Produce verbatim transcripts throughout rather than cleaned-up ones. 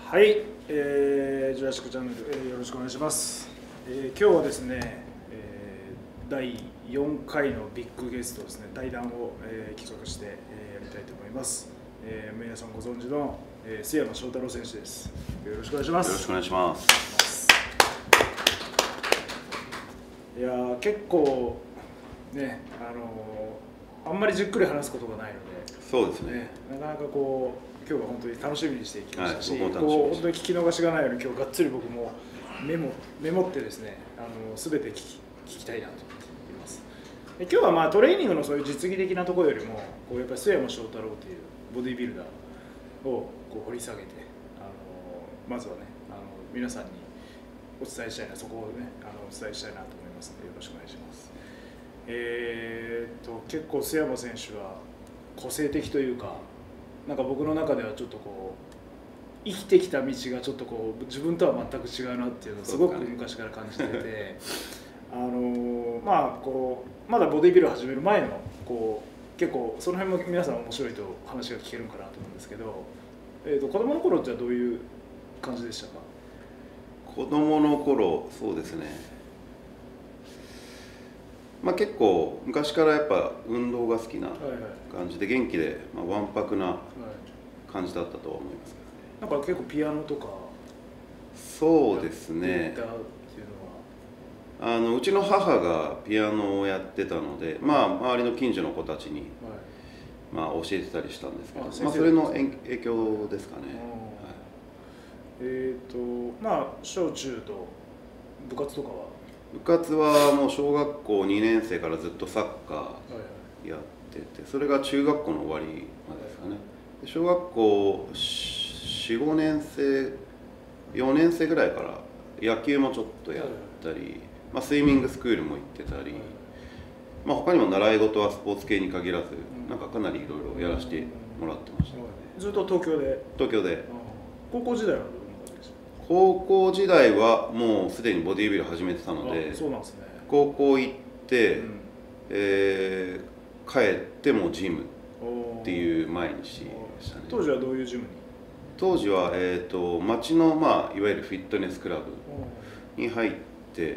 はい、えー、ジュラシックチャンネル、えー、よろしくお願いします。えー、今日はですね、えー、だいよんかいのビッグゲストですね、対談を、えー、企画して、えー、やりたいと思います。えー、皆さんご存知の、えー、須山翔太郎選手です。よろしくお願いします。 よろしくお願いします。 いやー、結構ね、あのー、あんまりじっくり話すことがないので、 そうですね。 ね、なかなかこう今日は本当に楽しみにしていきましたし、 はい、 こう本当に聞き逃しがないように今日がっつり僕もメモメモってですね、あの全て聞き聞きたいなと思っています。で今日はまあトレーニングのそういう実技的なところよりも、こうやっぱり須山翔太郎というボディビルダーをこう掘り下げて、あのまずはね、あの皆さんにお伝えしたいな、そこをね、あのお伝えしたいなと思いますのでよろしくお願いします。えー、っと結構須山選手は個性的というか。なんか僕の中ではちょっとこう生きてきた道がちょっとこう自分とは全く違うなっていうのをすごく昔から感じてて、あのまあこうまだボディビルを始める前のこう結構その辺も皆さん面白いと話が聞けるかなと思うんですけど、えーと子供の頃ってどういう感じでしたか？ 子供の頃、そうですね。まあ結構昔からやっぱ運動が好きな感じで元気で、まあ、わんぱくな感じだったとは思いますけどね。なんか結構ピアノとかそうですね。あのうちの母がピアノをやってたので、まあ周りの近所の子たちに、まあ教えてたりしたんですけど、まあそれの影響ですかね。 はい、えっとまあ小中と部活とかは部活はもう小学校にねん生からずっとサッカーやってて、それが中学校の終わりまでですかね。小学校よん、ごねん生、よねん生ぐらいから野球もちょっとやったり、まあ、スイミングスクールも行ってたり、まあ、他にも習い事はスポーツ系に限らず、なんかかなりいろいろやらせてもらってました。 ずっと東京で？ 東京で。 高校時代は高校時代はもうすでにボディービル始めてたので、 そうなんですね。 高校行って、うん、えー、帰ってもジムっていう毎日でしたね。 当時はどういうジムに？ 当時は、えーと、町の、まあ、いわゆるフィットネスクラブに入って、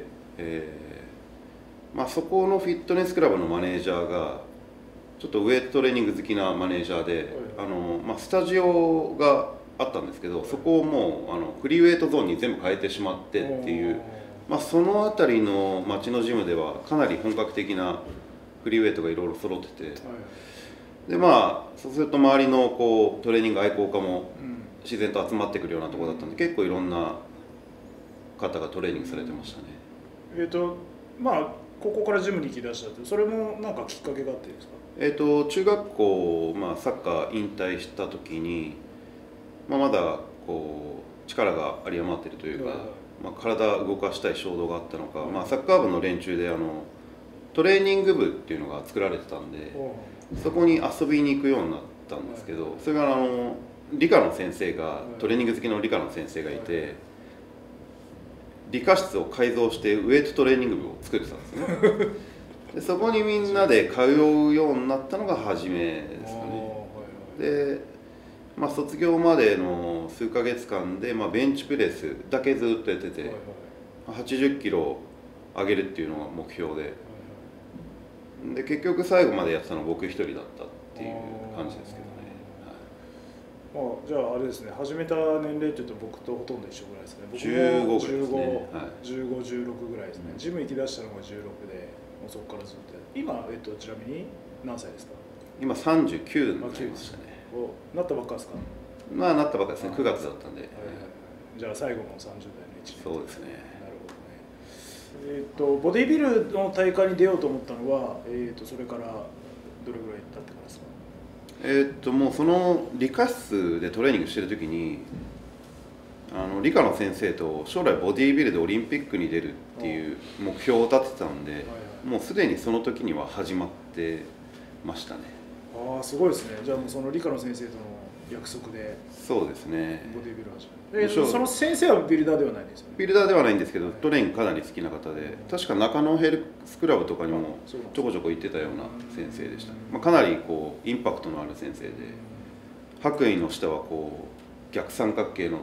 えーまあ、そこのフィットネスクラブのマネージャーがちょっとウエイトトレーニング好きなマネージャーで、あのまあ、スタジオがあったんですけど、そこをもうあのフリーウェイトゾーンに全部変えてしまってっていう、まあ、その辺りの町のジムではかなり本格的なフリーウェイトがいろいろ揃ってて、でまあそうすると周りのこうトレーニング愛好家も自然と集まってくるようなところだったんで、結構いろんな方がトレーニングされてましたね。 えっとまあ高校からジムに行きだしたって、それもなんかきっかけがあってですか？ えっと中学校、まあ、サッカー引退した時に、まあ、まだこう力が有り余っているというか、まあ、体を動かしたい衝動があったのか、まあ、サッカー部の連中であのトレーニング部っていうのが作られてたんで、そこに遊びに行くようになったんですけど、それがあの理科の先生がトレーニング好きの理科の先生がいて、理科室を改造してウエイトトレーニング部を作ってたんですね。でそこにみんなで通うようになったのが初めですかね。でまあ、卒業までの数ヶ月間で、まあ、ベンチプレスだけずっとやってて、はちじゅっキロ上げるっていうのが目標で、で結局最後までやってたのは僕一人だったっていう感じですけどね。 はい、まあ、じゃああれですね、始めた年齢っていうと僕とほとんど一緒ぐらいですね。僕もじゅうごぐらいですね。 じゅうご、じゅうろくぐらいですね。ジム行き出したのがじゅうろくで、もうそこからずっとやって今、えっと、ちなみに何歳ですか？ 今さんじゅうきゅうになりましたね。 なったばっかですか？ まあなったばっかですね。くがつだったんで。 じゃあ最後のさんじゅう代のいちねん。 そうですね。 なるほどね。えっとボディビルの大会に出ようと思ったのは、えっとそれからどれぐらい経ってからですか？ えっともうその理科室でトレーニングしてる時に、あの理科の先生と将来ボディビルでオリンピックに出るっていう目標を立ててたんで、もうすでにその時には始まってましたね。 ああ、すごいですね。じゃあもうその理科の先生との約束で。 そうですね。 ボディビル始める。その先生はビルダーではないんですよね。 ビルダーではないんですけど、トレーニングかなり好きな方で、確か中野ヘルスクラブとかにもちょこちょこ行ってたような先生でした。まあ、かなりこうインパクトのある先生で、白衣の下はこう逆三角形の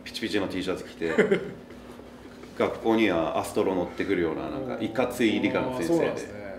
ピチピチの T シャツ着て学校にはアストロ乗ってくるようななんかいかつい理科の先生で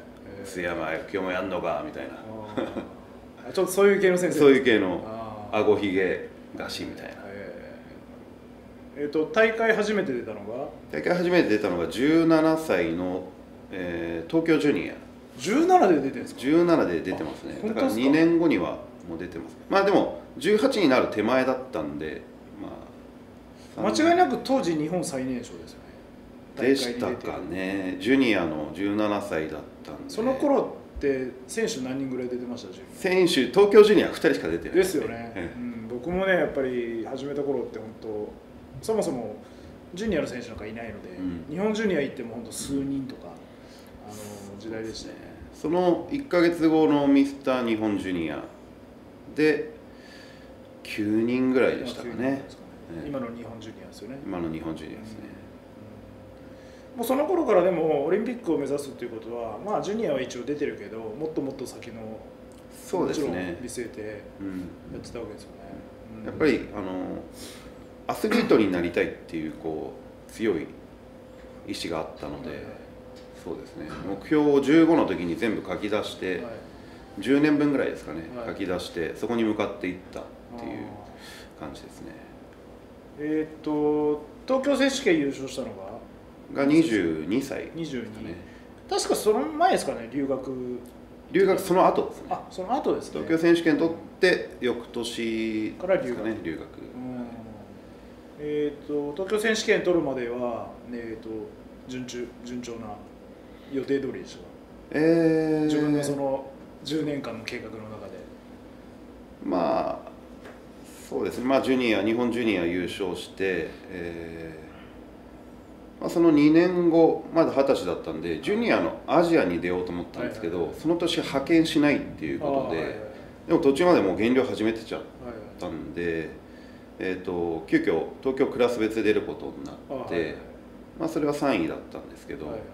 「須山今日もやんのか」みたいなちょっとそういう系の先生そういう系のあごひげがしみたいな。 えー、と大会初めて出たのが大会初めて出たのがじゅうななさいの、えー、東京ジュニアじゅうななで出てるんですか。 じゅうななで出てますね。だからにねんごにはもう出てます。まあでもじゅうはちになる手前だったんで、 まあ、間違いなく当時日本最年少ですよね。でしたかね。ジュニアのじゅうななさいだったんで。 その頃って選手何人ぐらい出てました？ 選手東京ジュニアふたりしか出てないですよね、うん、僕もねやっぱり始めた頃って本当そもそもジュニアの選手なんかいないので、うん、日本ジュニア行っても本当数人とか、あの時代でしたね。 そのいっかげつごのミスター日本ジュニアできゅうにんぐらいでしたかね。かね今の日本ジュニアですよね。 今の日本ジュニアですね、 うん、もうその頃からでもオリンピックを目指すっていうことは、まあジュニアは一応出てるけどもっともっと先のそうですね、 もちろん見据えてやってたわけですよね、 うんうん、やっぱりあのアスリートになりたいっていうこう強い意志があったので、はい、そうですね、目標をじゅうごの時に全部書き出して、はい、じゅうねんぶんぐらいですかね、はい、書き出してそこに向かっていったっていう感じですね。 えっ、ー、と東京選手権優勝したのががにじゅうにさい、ね、 にじゅうに確かその前ですかね。留学留学その後ですね。 あ、その後ですね。 東京選手権取って翌年から留学、 ね、留学、うん、 えー、と東京選手権取るまでは、えー、と 順, 中順調な予定通りでしたか、えー、自分のそのじゅうねんかんの計画の中で。 まあそうですね、まあ、ジュニア日本ジュニア優勝して、えーまあ、そのにねんごまだはたちだったんでジュニアのアジアに出ようと思ったんですけど、はいはいはい、その年派遣しないっていうことで、はいはいはい、でも途中までもう減量始めてちゃったんで、はいはい、えー、と急遽東京クラス別で出ることになって、はいはい、まあ、それはさんいだったんですけど、はいはい、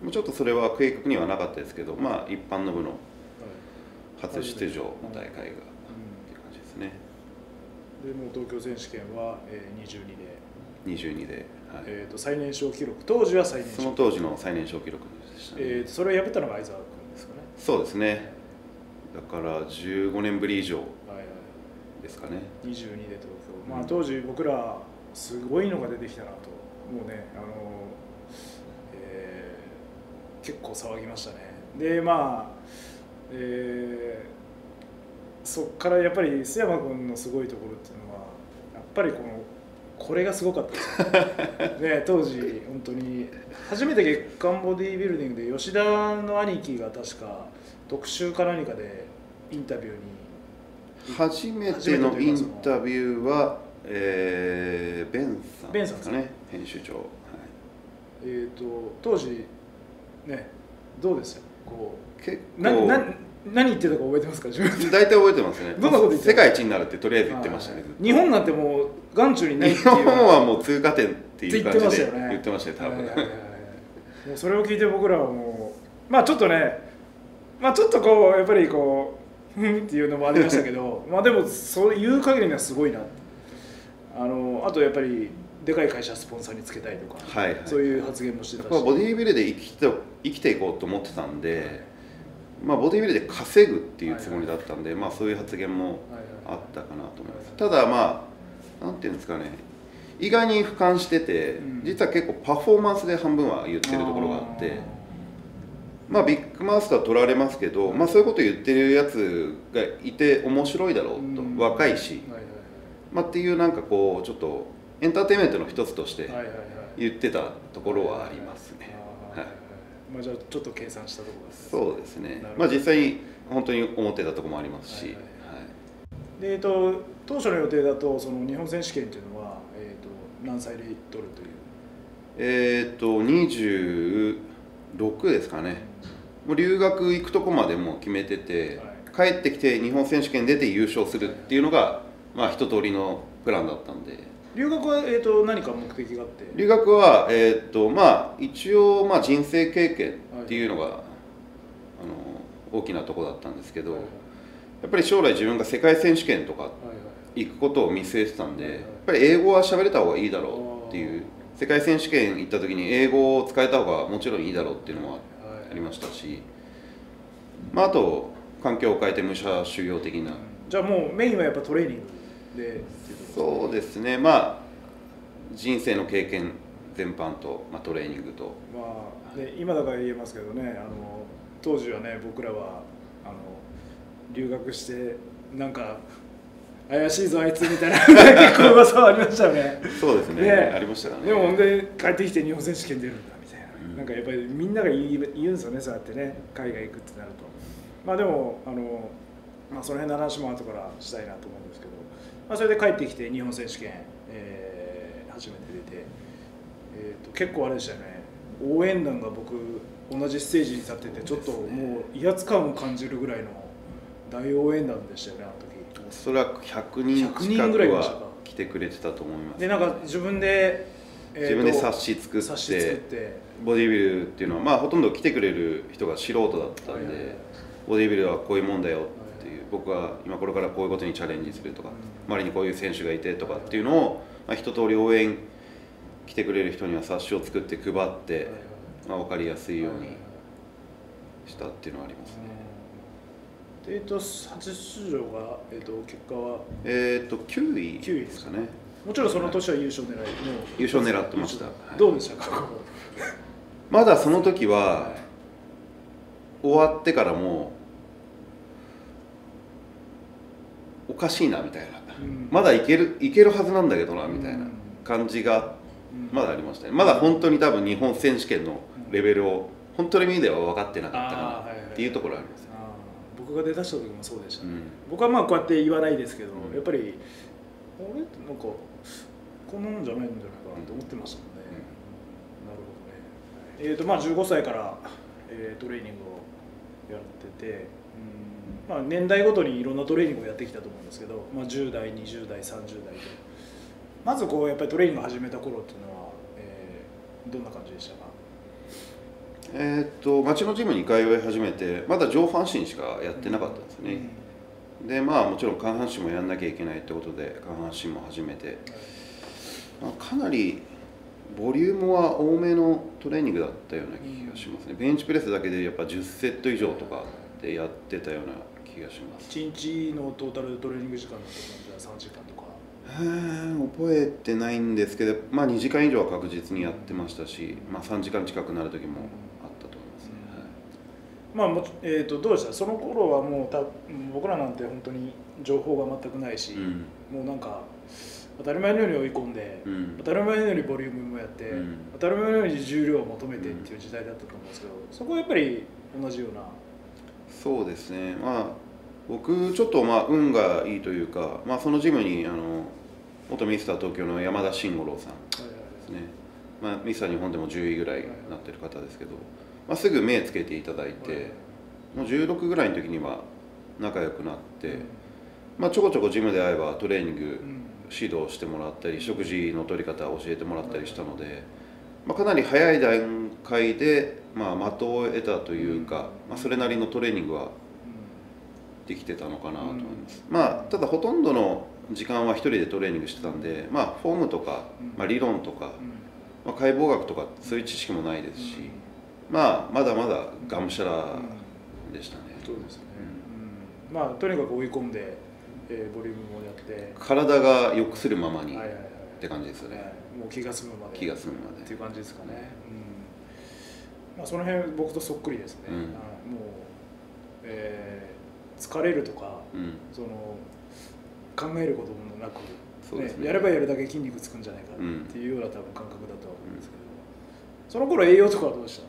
ちょっとそれは計画にはなかったですけど、まあ、一般の部の初出場の大会が、はい、っていう感じですね。 でもう東京選手権は、えー、にじゅうにでにじゅうにで、はい、 えー、と最年少記録、当時は最年少その当時の最年少記録でしたね。 えー、それを破ったのが相澤君ですかね。 そうですね、だからじゅうごねんぶり以上ですかね、はいはい、 にじゅうにで東京、まあ、当時僕らすごいのが出てきたなと、もうね、あの、えー、結構騒ぎましたね。でまあ、えーそっからやっぱり須山君のすごいところっていうのはやっぱりこのこれがすごかったですよね。当時本当に初めて月刊ボディービルディングで吉田の兄貴が確か特集か何かでインタビューに初めてのインタビューは、えー、ベンさんですかね、編集長、はい、 えーと当時ねどうですよこう結構なな何言ってたか覚えてますか？自分大体覚えてますね。 どんなこと言ってた？ 世界一になるってとりあえず言ってましたね。 日本なんてもう眼中にないっていう。 日本はもう通過点っていう感じで言ってましたよね。多分。 もうそれを聞いて僕らはもうまあちょっとね、まあちょっとこうやっぱりこうふんっていうのもありましたけど、まあでもそういう限りにはすごいな。あのあとやっぱりでかい会社スポンサーにつけたいとか、はいはい、そういう発言もしてたし。 ボディービルで生きて生きていこうと思ってたんで。まあ、ボディビルで稼ぐっていうつもりだったんで、はいはい、まあ、そういう発言もあったかなと思います。ただまあなんていうんですかね、意外に俯瞰してて、うん、実は結構パフォーマンスで半分は言ってるところがあってまあビッグマウスとは取られますけど、まあ、そういうこと言ってるやつがいて面白いだろうと、うん、若いし、はいはいはい、まあ、っていうなんかこうちょっとエンターテインメントの一つとして言ってたところはありますね。 まあ、じゃあちょっと計算したところです。 そうですね。まあ実際に本当に思ってたところもありますし、はいはいはい、 でえっと当初の予定だとその日本選手権というのはえっと何歳で取るという？ えっとにじゅうろくですかね。もう留学行くとこまでもう決めてて、はい、帰ってきて日本選手権出て優勝するっていうのがまあ一通りのプランだったんで。 留学は、えー、と何か目的があって？ 留学は、えーとまあ、一応、まあ、人生経験っていうのが、はい、あの大きなところだったんですけど、はいはい、やっぱり将来自分が世界選手権とか行くことを見据えてたんで、やっぱり英語は喋れた方がいいだろうっていう、世界選手権行った時に英語を使えた方がもちろんいいだろうっていうのはありましたし、まあ、あと環境を変えて武者修行的な。 じゃあもうメインはやっぱトレーニングで。 そうですね、まあ人生の経験全般と、まあ、トレーニングと、 まあね、今だから言えますけどね、あの当時はね僕らはあの留学してなんか怪しいぞあいつみたいな結構噂はありましたよね。 そうですね、 ねありましたからね。 でもほんで帰ってきて日本選手権出るんだみたいな、 うん、 なんかやっぱりみんなが言い言うんですよね、そうやってね海外行くってなると。まあでもあの、まあ、その辺の話も後からしたいなと思うんですけど、まあ、それで帰ってきて日本選手権、えー、初めて出て、えー、と結構あれでしたよね、応援団が僕同じステージに立っててちょっともう威圧感を感じるぐらいの大応援団でしたよね、あの時。 おそらくひゃくにん近くは来てくれてたと思います、 ね、でなんか自分で、 えー、自分で冊子作って、 冊子作ってボディビルっていうのは、まあ、ほとんど来てくれる人が素人だったんで、はいはいはい、ボディビルはこういうもんだよっていう、はいはい、僕は今これからこういうことにチャレンジするとか、うん、周りにこういう選手がいてとかっていうのを、まあ、一通り応援来てくれる人には冊子を作って配って、はいはい、まあ、分かりやすいようにしたっていうのはありますね。 えーと初出場が、えーと結果はえーときゅういですかね。 もちろんその年は優勝狙い、もう優勝狙ってました。 どうでしたか？ まだその時は終わってからもおかしいなみたいな、うん、まだいけるいけるはずなんだけどなみたいな感じがまだありましたね。まだ本当に多分日本選手権のレベルを本当の意味では分かってなかったかなっていうところあります。 僕が出だした時もそうでしたね、うん、僕はまあこうやって言わないですけど、うん、やっぱりあれなんかこんなもんじゃないんじゃないかなと思ってましたもんね、うん、なるほどね。えーとまあじゅうごさいから、えー、トレーニングをやってて、うん、まあ、年代ごとにいろんなトレーニングをやってきたと思うんですけど、まあ、じゅうだいにじゅうだいさんじゅうだいとまずこうやっぱりトレーニングを始めた頃っていうのは、えー、どんな感じでしたか？ えー、っと町のジムに通い始めてまだ上半身しかやってなかったんですね、うん、でまあもちろん下半身もやんなきゃいけないってことで下半身も始めて、まあ、かなりボリュームは多めのトレーニングだったような気がしますね、うん、ベンチプレスだけでやっぱじゅっセット以上とかでやってたような気がします。 いちにちのトータルトレーニング時間だとじゃあさんじかんとか？ 覚えてないんですけど、まあ、にじかん以上は確実にやってましたし、まあ、さんじかん近くなる時もあったと思いますね、 うん、まあもえー、とどうでしたその頃はもうた僕らなんて本当に情報が全くないし、うん、もうなんか当たり前のように追い込んで、うん、当たり前のようにボリュームもやって、うん、当たり前のように重量を求めてっていう時代だったと思うんですけど、そこはやっぱり同じような。 そうですね、まあ僕ちょっとまあ運がいいというか、まあ、そのジムにあの元ミスター東京の山田慎五郎さんですね、まあ、ミスター日本でもじゅういぐらいになってる方ですけど、まあ、すぐ目つけていただいて、もうじゅうろくぐらいの時には仲良くなって、まあ、ちょこちょこジムで会えばトレーニング指導してもらったり食事の取り方を教えてもらったりしたので、まあ、かなり早い段階でまあ的を得たというか、まあ、それなりのトレーニングはできてたのかなと思います。まあただほとんどの時間は一人でトレーニングしてたんで、まあフォームとか、まあ、理論とか、まあ、解剖学とかそういう知識もないですし、まあまだまだがむしゃらでしたね。 そうですね、うん、まあとにかく追い込んで、えー、ボリュームもやって体が良くするままにって感じですよね、はいはいはい、 もう気が済むまで気が済むまでっていう感じですかね、うん、まあ、その辺僕とそっくりですね、うん、もう、えー、疲れるとか、うん、その考えることもなく、 そうですね、 やればやるだけ筋肉つくんじゃないかっていうような多分感覚だとは思うんですけど、うん、その頃栄養とかはどうでした？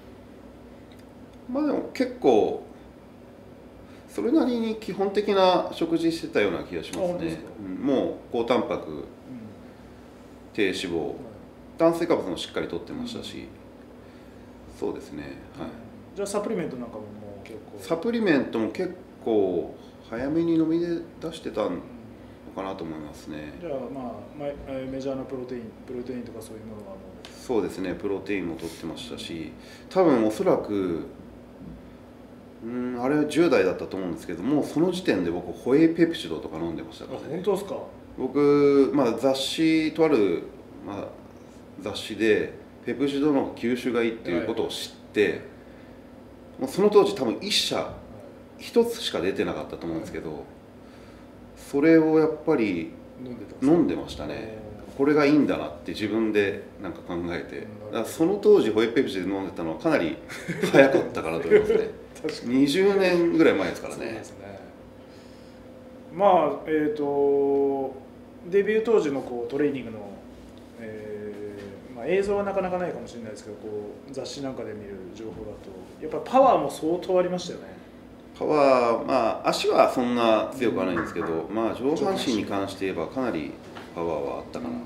まあでも結構それなりに基本的な食事してたような気がしますね。うん、もう高タンパク、うん、低脂肪、うん、炭水化物もしっかりとってましたし、うん、そうですね、はい。 じゃあサプリメントなんかももう結構サプリメントも結構早めに飲みで出してたのかなと思いますね。 じゃあまあメジャーなプロテインプロテインとかそういうものはもうそうですね、プロテインも取ってましたし、多分おそらくうんあれはじゅう代だったと思うんですけども、その時点で僕ホエイペプチドとか飲んでましたからあ、 ね。 本当ですか。 僕、まあ、雑誌とある、まあ、雑誌でペプチドの吸収がいいっていうことを知って、はい、もうその当時多分いっ社ひとつしか出てなかったと思うんですけど、はい、それをやっぱり飲んでましたね。これがいいんだなって自分でなんか考えて、だからその当時ホエイペプチド飲んでたのはかなり早かったかなと思いますねにじゅうねんぐらい前ですからね。そうですね。 まあえっ、ー、とデビュー当時のこうトレーニングの、えーまあ、映像はなかなかないかもしれないですけど、こう雑誌なんかで見る情報だとやっぱパワーも相当ありましたよね。 パワー、まあ足はそんな強くはないんですけど、うん、まあ上半身に関して言えばかなりパワーはあったかなと思います。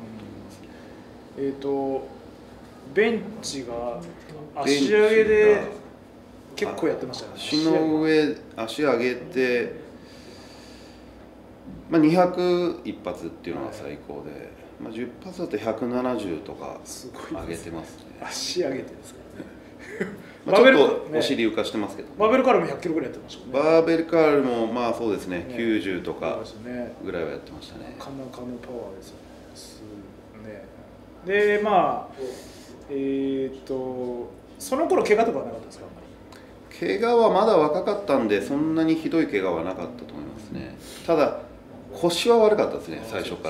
えっ、ー、とベンチが足上げで結構やってましたね。 足の上足上げて、まあ、にひゃく一発っていうのが最高で、はい、まあ、じゅっ発だとひゃくななじゅうとか上げてますね。 足上げてですからねまあちょっとお尻浮かしてますけど、ね、 バーベルカールもひゃっキロぐらいやってましたね。 バーベルカールもまあそうですね、ねきゅうじゅうとかぐらいはやってましたね。 なかなかのパワーですよね。でまあえー、っとその頃怪我とかはなかったですか？あんまり怪我はまだ若かったんでそんなにひどい怪我はなかったと思いますね。ただ腰は悪かったですね、最初から。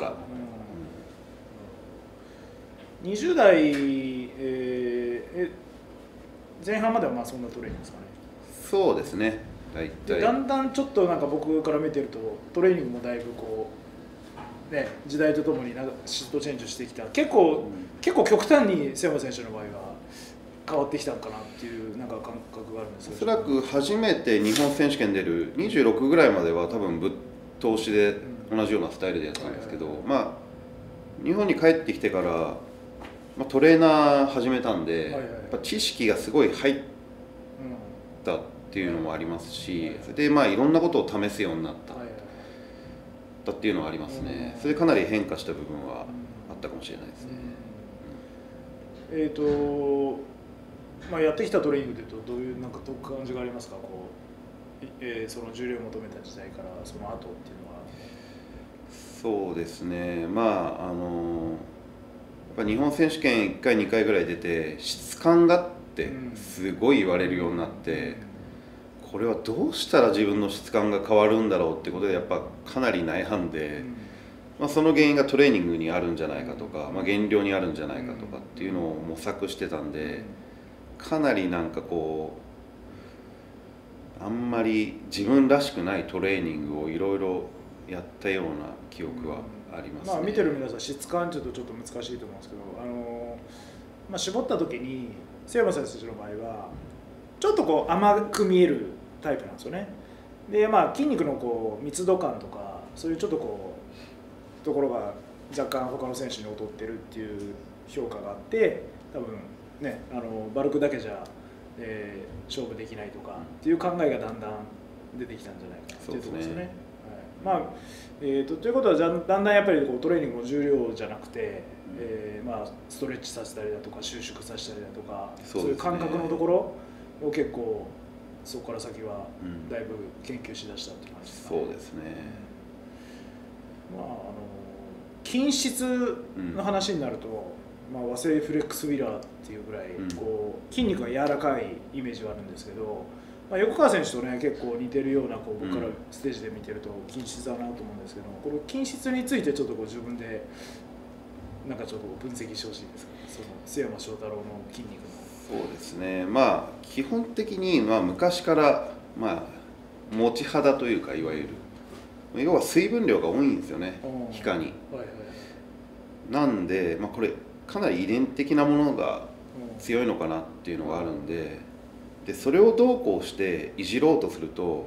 うん、にじゅう代、えー、え前半まではまあそんなトレーニングですかね。 そうですね、大体だんだんちょっとなんか僕から見てるとトレーニングもだいぶこうね、時代とともになんかシフトチェンジしてきた。結構、うん、結構極端に瀬山選手の場合は変わってきたのかなっていうなんか感覚があるんですけど、 おそらく初めて日本選手権出るにじゅうろくぐらいまでは多分ぶっ通しで同じようなスタイルでやったんですけど、まあ日本に帰ってきてから、まあ、トレーナー始めたんで、はいはい、やっぱ知識がすごい入ったっていうのもありますし、それでまあいろんなことを試すようになった、はいはい、だっていうのはありますね。それでかなり変化した部分はあったかもしれないですね。 うんうん、えっ、ー、とまあやってきたトレーニングでいうとどういうなんかどう感じがありますか？こう、えー、その重量を求めた時代からその後っていうのは。 そうですね、まああのやっぱ日本選手権いっかいにかいぐらい出て質感がってすごい言われるようになって、これはどうしたら自分の質感が変わるんだろうってことでやっぱかなり悩んで、まあ、その原因がトレーニングにあるんじゃないかとか、まあ、減量にあるんじゃないかとかっていうのを模索してたんで、かなりなんかこうあんまり自分らしくないトレーニングをいろいろやったような記憶はありますね。 まあ見てる皆さん質感ちょっとちょっと難しいと思うんですけど、あのまあ、絞った時に瀬山選手の場合はちょっとこう甘く見えるタイプなんですよね。でまあ筋肉のこう密度感とかそういうちょっとこうところが若干他の選手に劣ってるっていう評価があって、多分ねあのバルクだけじゃ、えー、勝負できないとかっていう考えがだんだん出てきたんじゃないかなっていうところですよね。まあえー、とということはだんだんやっぱりこうトレーニングも重量じゃなくて、えーまあ、ストレッチさせたりだとか収縮させたりだとか そう,、ね、そういう感覚のところを結構そこから先はだいぶ研究しだしたっていう感じですかね。 そうですね、 まあ、あの筋質の話になると、うんまあ、和製フレックスウィラーっていうぐらいこう筋肉が柔らかいイメージはあるんですけど、まあ、横川選手とね結構似てるようなこう僕からステージで見てると筋質だなと思うんですけど、この筋質についてちょっとこう自分でなんかちょっと分析してほしいですか、その須山翔太郎の筋肉の。 そうですね、まあ基本的にまあ昔からまあ持ち肌というか、いわゆる要は水分量が多いんですよね、皮下に、はいはい、なんで、まあ、これかなり遺伝的なものが強いのかなっていうのがあるんで、でそれをどうこうしていじろうとすると、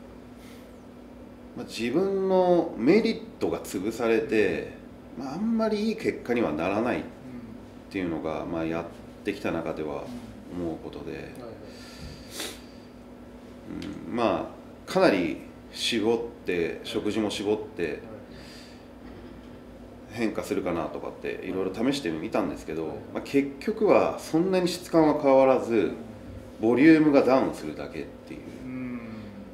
まあ、自分のメリットが潰されて、まあ、あんまりいい結果にはならないっていうのが、まあ、やってきた中では思うことで、うん、まあかなり絞って食事も絞って変化するかなとかっていろいろ試してみたんですけど、まあ、結局はそんなに質感は変わらずボリュームがダウンするだけっていう。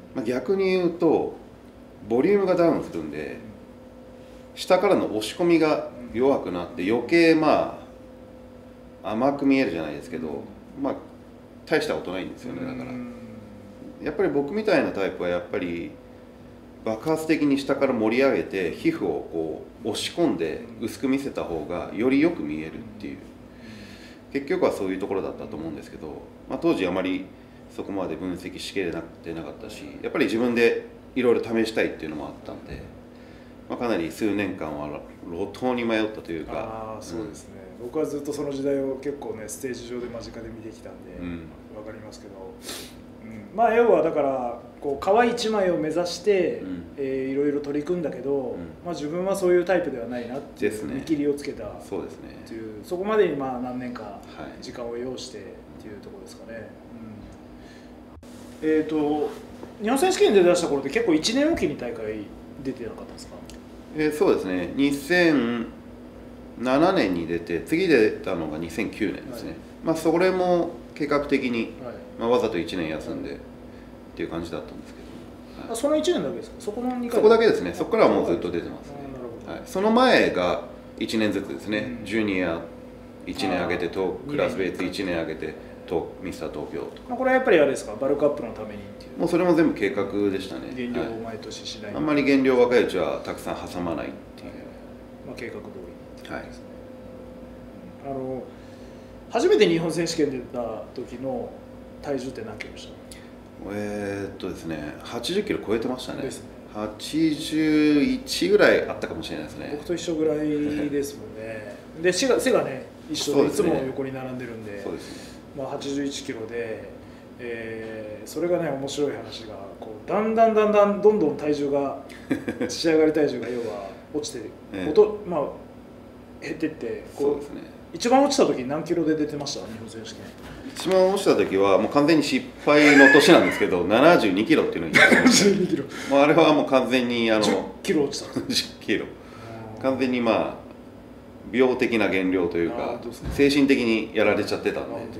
まあ、逆に言うとボリュームがダウンするんで、下からの押し込みが弱くなって余計まあ甘く見えるじゃないですけど、まあ大したことないんですよね。だからやっぱり僕みたいなタイプはやっぱり爆発的に下から盛り上げて皮膚をこう押し込んで薄く見せた方がよりよく見えるっていう、結局はそういうところだったと思うんですけど、まあ、当時あまりそこまで分析しきれなくてなかったし、やっぱり自分でいろいろ試したいっていうのもあったんで、まあ、かなり数年間は路頭に迷ったというか。 ああそうですね、うん、僕はずっとその時代を結構ねステージ上で間近で見てきたんで、うん、分かりますけど、うん、まあ要はだからこう皮一枚を目指して、うんえー、いろいろ取り組んだけど、うんまあ、自分はそういうタイプではないなっていう見切りをつけたっていう、 そうですね、 そこまでにまあ何年か時間を要してっていうところですかね。うん、えっ、ー、と日本選手権で出した頃って結構いちねんおきに大会出てなかったですか？ えー、そうですね、にせんななねんに出て次出たのがにせんきゅうねんですね、はいまあ、それも計画的に、はいまあ、わざといちねん休んでっていう感じだったんですけど、はい、 あそのいちねんだけですか？そこのにかいそこだけですね。そこからはもうずっと出てますね。はい、その前がいちねんずつですね、うん、ジュニアいちねん上げてとクラス別いちねん上げてとミスター東京とか、 まあ、これはやっぱりあれですか、バルクアップのためにっていう。 もうそれも全部計画でしたね。 減量を毎年しない、はい、 あんまり減量若いうちはたくさん挟まないっていう、はいまあ、計画通りはい、 あの初めて日本選手権で出た時の体重って何キロでした？ えー、っとですねはちじゅっキロ超えてましたね。 ですね、 はちじゅういちぐらいあったかもしれないですね。 僕と一緒ぐらいですもんね。で背が背がね一緒でいつも横に並んでるんで、 そうですね、 まあ、はちじゅういちキロで、えー、それがね面白い話がこうだんだんだんだんどんどん体重が仕上がり体重が要は落ちてる、ええ、とまあ減ってってこう、そうですね、一番落ちた時何キロで出てました？日本選手権一番落ちた時はもう完全に失敗の年なんですけどななじゅうにキロっていうのになりました。ななじゅうにキロもうあれはもう完全にあのじゅっキロ落ちたじゅっキロ完全にまあ病的な減量というか精神的にやられちゃってたんで、はい、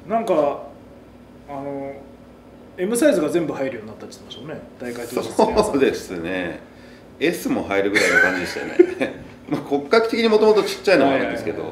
なんかあの エム サイズが全部入るようになったって言ってましたもんね、大会当日。 そうですね、 エス も入るぐらいの感じでしたよねまあ骨格的にもともとちっちゃいのはあるんですけど、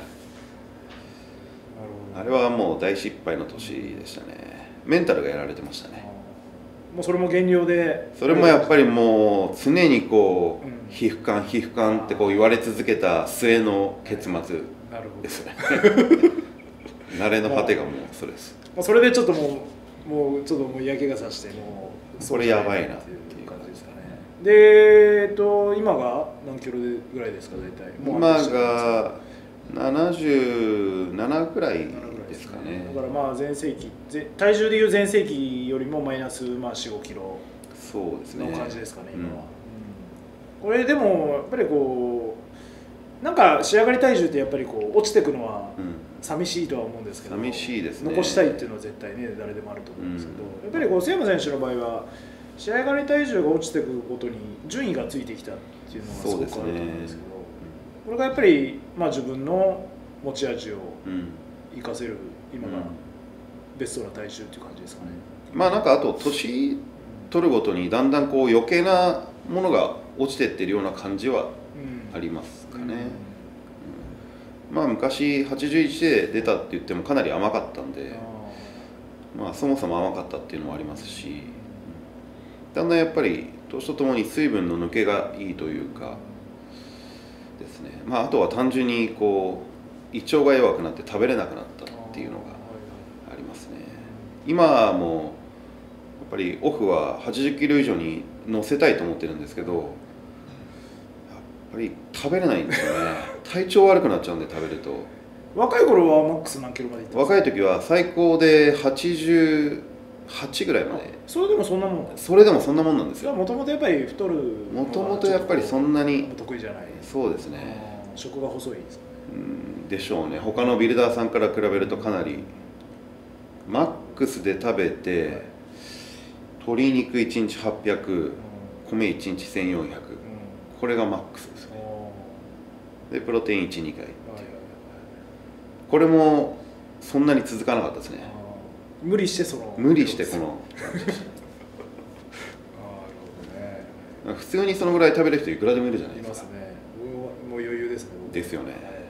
あれはもう大失敗の年でしたね。メンタルがやられてましたね。 もうそれも減量で、 それもやっぱりもう常にこう、うん、皮膚感皮膚感ってこう言われ続けた末の結末ですね慣れの果てがもうそれです。 それでちょっともうもうちょっともう嫌気がさしてもうこれやばいなっていう感じですかね。で、えっと今が何キロぐらいですか大体？ 今がななじゅうななくらいですかね。 だからまあ全盛期、体重でいう全盛期よりもマイナスまあよん、ごキロの感じですかね、今は。これでもやっぱりこうなんか仕上がり体重ってやっぱりこう落ちていくのは寂しいとは思うんですけど、 寂しいですね。 残したいっていうのは絶対ね誰でもあると思うんですけど、やっぱりこう瀬山選手の場合は仕上がり体重が落ちていくことに順位がついてきたっていうのがすごくあると思うんですけど、これがやっぱりまあ自分の持ち味を生かせる今がベストな体重っていう感じですかね。 まあなんかあと年取るごとにだんだんこう余計なものが落ちてってるような感じはありますかね。うんうん、まあ昔はちじゅういちで出たって言ってもかなり甘かったんで、まあそもそも甘かったっていうのもありますし、だんだんやっぱり年とともに水分の抜けがいいというかですね。まああとは単純にこう胃腸が弱くなって食べれなくなったっていうのがありますね。今はもうやっぱりオフははちじゅっキロ以上に乗せたいと思ってるんですけど、やっぱり食べれないんですよね体調悪くなっちゃうんで食べると。 若い頃はマックス何キロまでいったんですか？ 若い時は最高ではちじゅうはちぐらいまで。 それでもそんなもん？ それでもそんなもんなんですよ。 もともとやっぱり太るもともとやっぱりそんなに得意じゃない。 そうですね、 食が細いですかね。 うんでしょうね。他のビルダーさんから比べるとかなりマックスで食べて、はい、鶏肉いちにちはっぴゃく、うん、米いちにちせんよんひゃく、うん、これがマックスですね。でプロテインいち、にかい、はい、これもそんなに続かなかったですね。 無理してその無理してこの普通にそのぐらい食べる人いくらでもいるじゃないですか。 いますね。もう余裕ですね。 ですよね。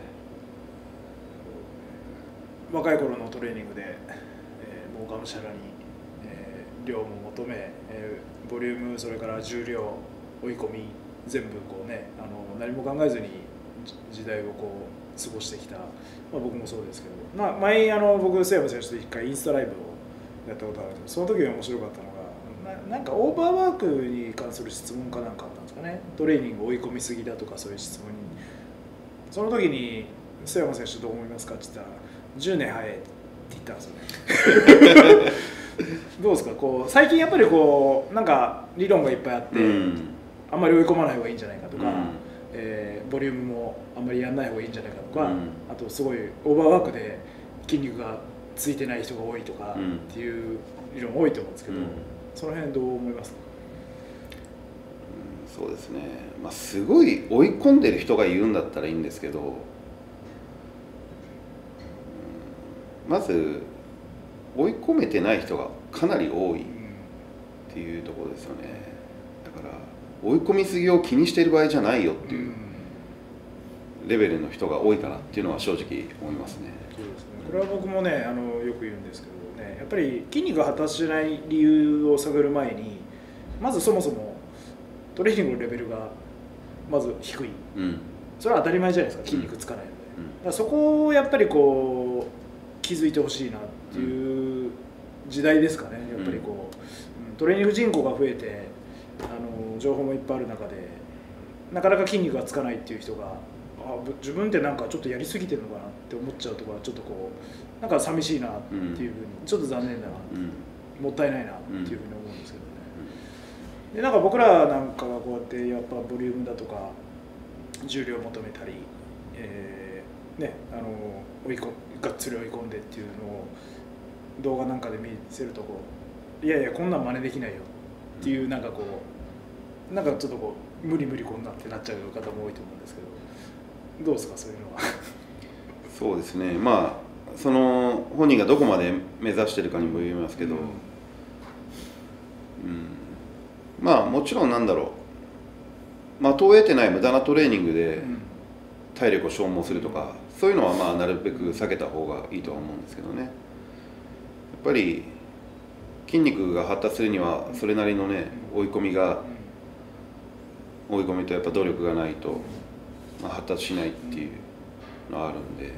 若い頃のトレーニングで、えー、もうがむしゃらに、えー、量も求め、えー、ボリューム、それから重量、追い込み、全部こうね、あの何も考えずに時代をこう過ごしてきた、まあ、僕もそうですけど、まあ、前あの僕、須山選手と一回インスタライブをやったことあるんですけど、その時が面白かったのが、な, なんかオーバーワークに関する質問かなんかあったんですかね、トレーニング追い込みすぎだとか、そういう質問に。その時に須山選手どう思いますかって言ったら、じゅうねん早いって言ったんですよね。どうですか、こう最近やっぱりこうなんか理論がいっぱいあって、うん、あんまり追い込まない方がいいんじゃないかとか、うん、えー、ボリュームもあんまりやらない方がいいんじゃないかとか、うん、あとすごいオーバーワークで筋肉がついてない人が多いとかっていう理論多いと思うんですけど、うん、その辺どう思いますか？ うん、そうですね、まあ、すごい追い込んでる人が言うんだったらいいんですけど、まず追い込めてない人がかなり多いっていうところですよね。だから追い込みすぎを気にしている場合じゃないよっていうレベルの人が多いかなっていうのは正直思いますね。 そうですね、これは僕もね、あのよく言うんですけどね、やっぱり筋肉が果たしてない理由を探る前に、まずそもそもトレーニングのレベルがまず低い、うん、それは当たり前じゃないですか、筋肉つかないので、うんうん、だからそこをやっぱりこう気づいてほしいなっていう時代ですかね。やっぱりこうトレーニング人口が増えて、あの情報もいっぱいある中でなかなか筋肉がつかないっていう人が、あ自分ってなんかちょっとやりすぎてるのかなって思っちゃうところはちょっとこうなんか寂しいなっていうふうに、ちょっと残念だな、もったいないなっていうふうに思うんですけどね。でなんか僕らなんかがこうやってやっぱボリュームだとか重量を求めたり、えー、ねあの追い込がっつり追い込んでっていうのを動画なんかで見せるとこういやいやこんなん真似できないよっていう、なんかこうなんかちょっとこう無理無理こんなってなっちゃう方も多いと思うんですけど、どうですかそういうのは。 そうですね、まあその本人がどこまで目指してるかにもよりますけど、うん、うん、まあもちろんなんだろう、的を得てない無駄なトレーニングで体力を消耗するとか、そういうのはまあなるべく避けた方がいいとは思うんですけどね。やっぱり筋肉が発達するにはそれなりのね追い込みが追い込みとやっぱ努力がないと、まあ、発達しないっていうのはあるんで、や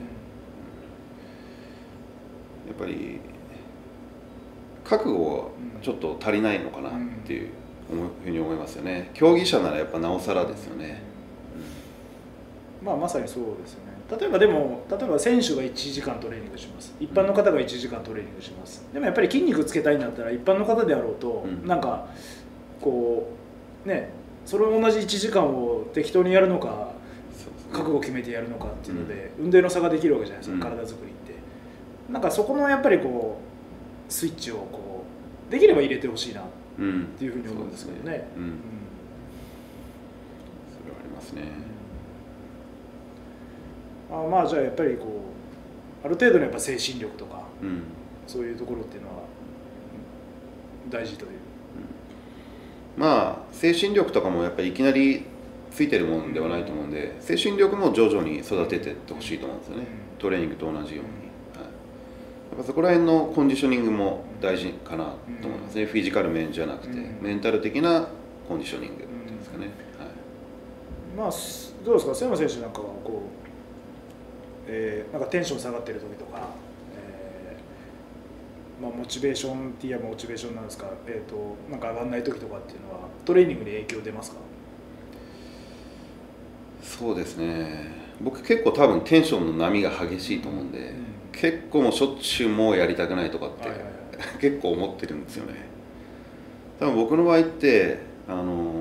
っぱり覚悟はちょっと足りないのかなっていうふうに思いますよね。競技者ならやっぱなおさらですよね。 うん、まあまさにそうですよね。例えばでも例えば選手がいちじかんトレーニングします、一般の方がいちじかんトレーニングします、でもやっぱり筋肉つけたいんだったら一般の方であろうと、うん、なんかこうねそれを同じいちじかんを適当にやるのか、覚悟を決めてやるのかっていうので、うん、運動の差ができるわけじゃないですか、うん、体作りって。なんかそこのやっぱりこうスイッチをこうできれば入れてほしいなっていうふうに思うんですけどね。 それはありますね。 あまあじゃあやっぱりこうある程度のやっぱ精神力とか、うん、そういうところっていうのは大事という、 うん、まあ精神力とかもやっぱりいきなりついてるもんではないと思うんで、精神力も徐々に育てていってほしいと思うんですよね、うん、トレーニングと同じように、うん、はい、やっぱそこら辺のコンディショニングも大事かなと思いますね、うん、フィジカル面じゃなくて、うん、メンタル的なコンディショニングっていうんですかね、 うん、はい、まあどうですか瀬山選手なんかはこうえー、なんかテンション下がってる時とか、えーまあ、モチベーションって言えばモチベーションなんですか、えー、となんか上がらない時とかっていうのはトレーニングに影響出ますか？ そうですね、僕結構多分テンションの波が激しいと思うんで、うん、結構もうしょっちゅうもうやりたくないとかって、はいはいはい、結構思ってるんですよね。多分僕の場合ってあの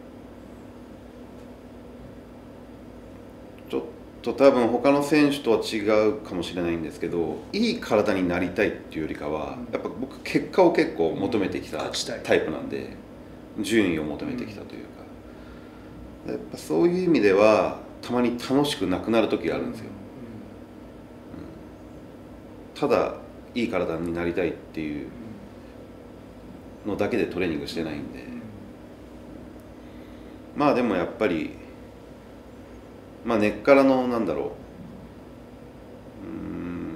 ちょっと多分他の選手とは違うかもしれないんですけど、いい体になりたいっていうよりかは、やっぱ僕結果を結構求めてきたタイプなんで、順位を求めてきたというか、やっぱそういう意味ではたまに楽しくなくなる時があるんですよ、うん、ただいい体になりたいっていうのだけでトレーニングしてないんで、 まあでもやっぱりまあ根っからのなんだろう、うーん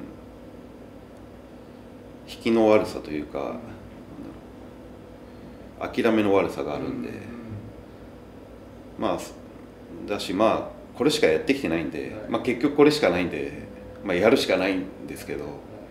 引きの悪さというか、なんだろう諦めの悪さがあるんで、まあだしまあこれしかやってきてないんで、 はい、 まあ結局これしかないんで、まあやるしかないんですけど、はい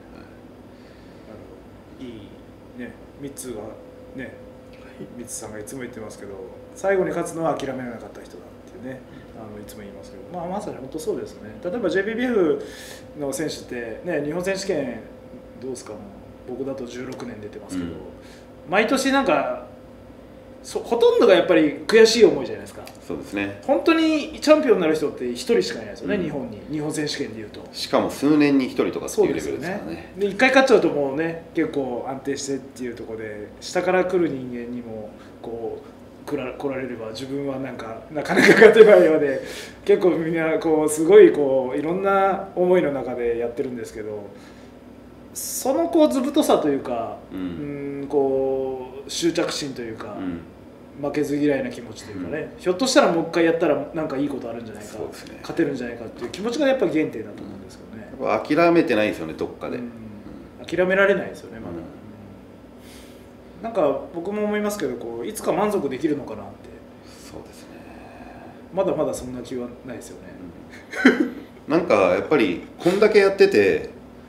、いいね、ミッツーがね、ミッツーさんがいつも言ってますけど、最後に勝つのは諦めなかった人だっていうね、あのいつも言いますけど、まあまさに本当そうですね。例えば ジェイピービーエフ の選手ってね、日本選手権どうですか、もう僕だとじゅうろくねん出てますけど、うん、毎年なんかそほとんどがやっぱり悔しい思いじゃないですか。 そうですね。 本当にチャンピオンになる人って一人しかいないですよね、うん、日本に日本選手権でいうと。 しかも数年に一人とかっていうレベルですからね。 で一回勝っちゃうともうね、結構安定してっていうところで、下から来る人間にもこう来ら来られれば自分はなんかなかなか勝てないようで、結構みんなこうすごいこういろんな思いの中でやってるんですけど、そのこう図太さというか、うん、うんこう執着心というか。うん、負けず嫌いな気持ちというかね、うん、ひょっとしたらもう一回やったらなんかいいことあるんじゃないか、ね、勝てるんじゃないかっていう気持ちがやっぱり原点だと思うんですけどね、 うん、やっぱ諦めてないですよね、どっかで、うん、 諦められないですよねまだ、うん、なんか僕も思いますけど、こういつか満足できるのかなって。 そうですね、 まだまだそんな気はないですよね、 うん、なんかやっぱりこんだけやってて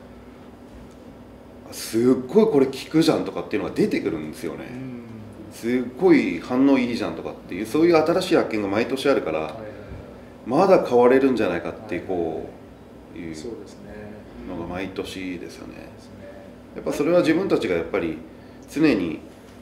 すっごいこれ効くじゃんとかっていうのが出てくるんですよね、うん、すっごい反応いいじゃんとかっていう、そういう新しい発見が毎年あるから、はいはいはい、まだ変われるんじゃないかってこういうのが毎年ですよね。やっぱそれは自分たちがやっぱり常に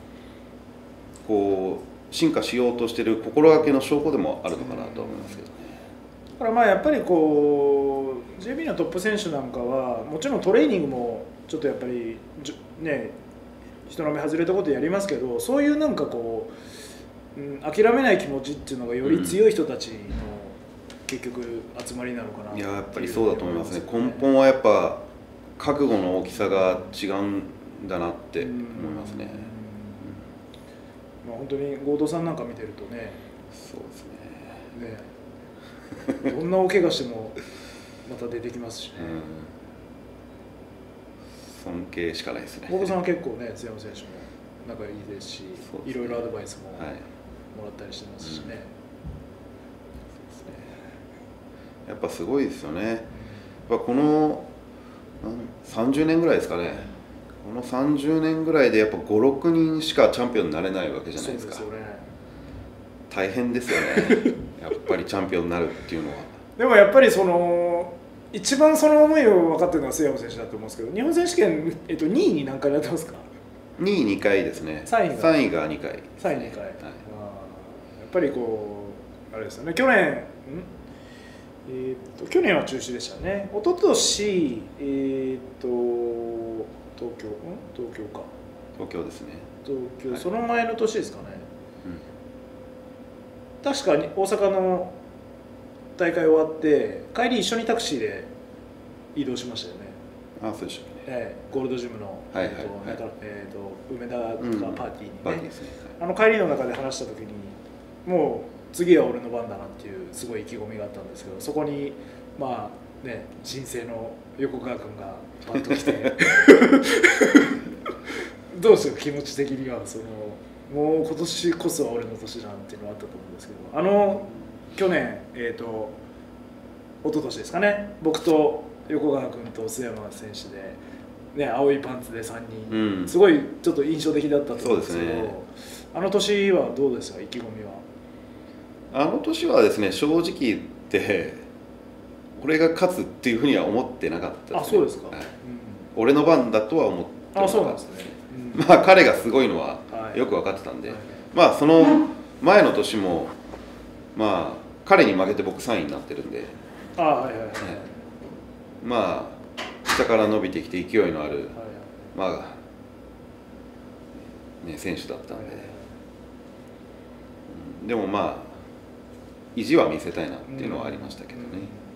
こう進化しようとしている心がけの証拠でもあるのかなと思いますけどね。 だからまあやっぱりこう ジェイビー のトップ選手なんかはもちろんトレーニングもちょっとやっぱりね人の目外れたことやりますけど、そういうなんかこう、うん、諦めない気持ちっていうのがより強い人たちの結局集まりなのかな、 うん、いややっぱりそうだと思いますね。根本はやっぱ覚悟の大きさが違うんだなって思いますね。 うん、まあ本当に合同さんなんか見てるとね、 そうですね。ねどんな大怪我してもまた出てきますしね。 うん、尊敬しかないですね。 合同さんは結構ね、津山選手も仲いいですし、いろいろアドバイスももらったりしてますしね。はい、うん、 やっぱすごいですよね。やっぱこのさんじゅうねんぐらいですかね。このさんじゅうねんぐらいでやっぱご、ろくにんしかチャンピオンになれないわけじゃないですか。そうですよね。大変ですよね。やっぱりチャンピオンになるっていうのは。 でもやっぱりその一番その思いを分かってるのは須山選手だと思うんですけど、日本選手権、えっと、にいに何回やってますか？ にいにかいですね。 さんいがさんいがにかい、ね、 さんいにかい、はい、やっぱりこうあれですよね、去年んえー、と去年は中止でしたね。一昨年えー、と東京ん東京か東京ですね。 東京、はい、その前の年ですかね、うん、確かに大阪の大会終わって帰り一緒にタクシーで移動しましたよね。 ああそうでしたね、 えー、ゴールドジムの、 はいはいはい、 えー、と梅田とかパーティーにね、うん、 パーティーですね、 はい、あの帰りの中で話した時にもう次は俺の番だなっていうすごい意気込みがあったんですけど、そこにまあね新生の横川君がパッと来てどうですか気持ち的には。そのもう今年こそは俺の年だなっていうのがあったと思うんですけど、あの去年えっ、ー、と一昨年ですかね、僕と横川君と須山選手で、ね、青いパンツでさんにん、うん、すごいちょっと印象的だったと思うんですけど、ね、あの年はどうですか意気込みは。 あの年はですね、正直言って俺が勝つっていうふうには思ってなかったですね。 あ、そうですか、はい、うん、 俺の番だとは思ってなかった。 あ、そうなんですね、 うん、まあ彼がすごいのはよく分かってたんで、はい、まあその前の年もまあ彼に負けて僕さんいになってるんで、 あ、はいはいはい、 まあ下から伸びてきて勢いのある、はいはい、まあね選手だったんで、はいはいはい、でもまあ意地は見せたいなっていうのはありましたけどね、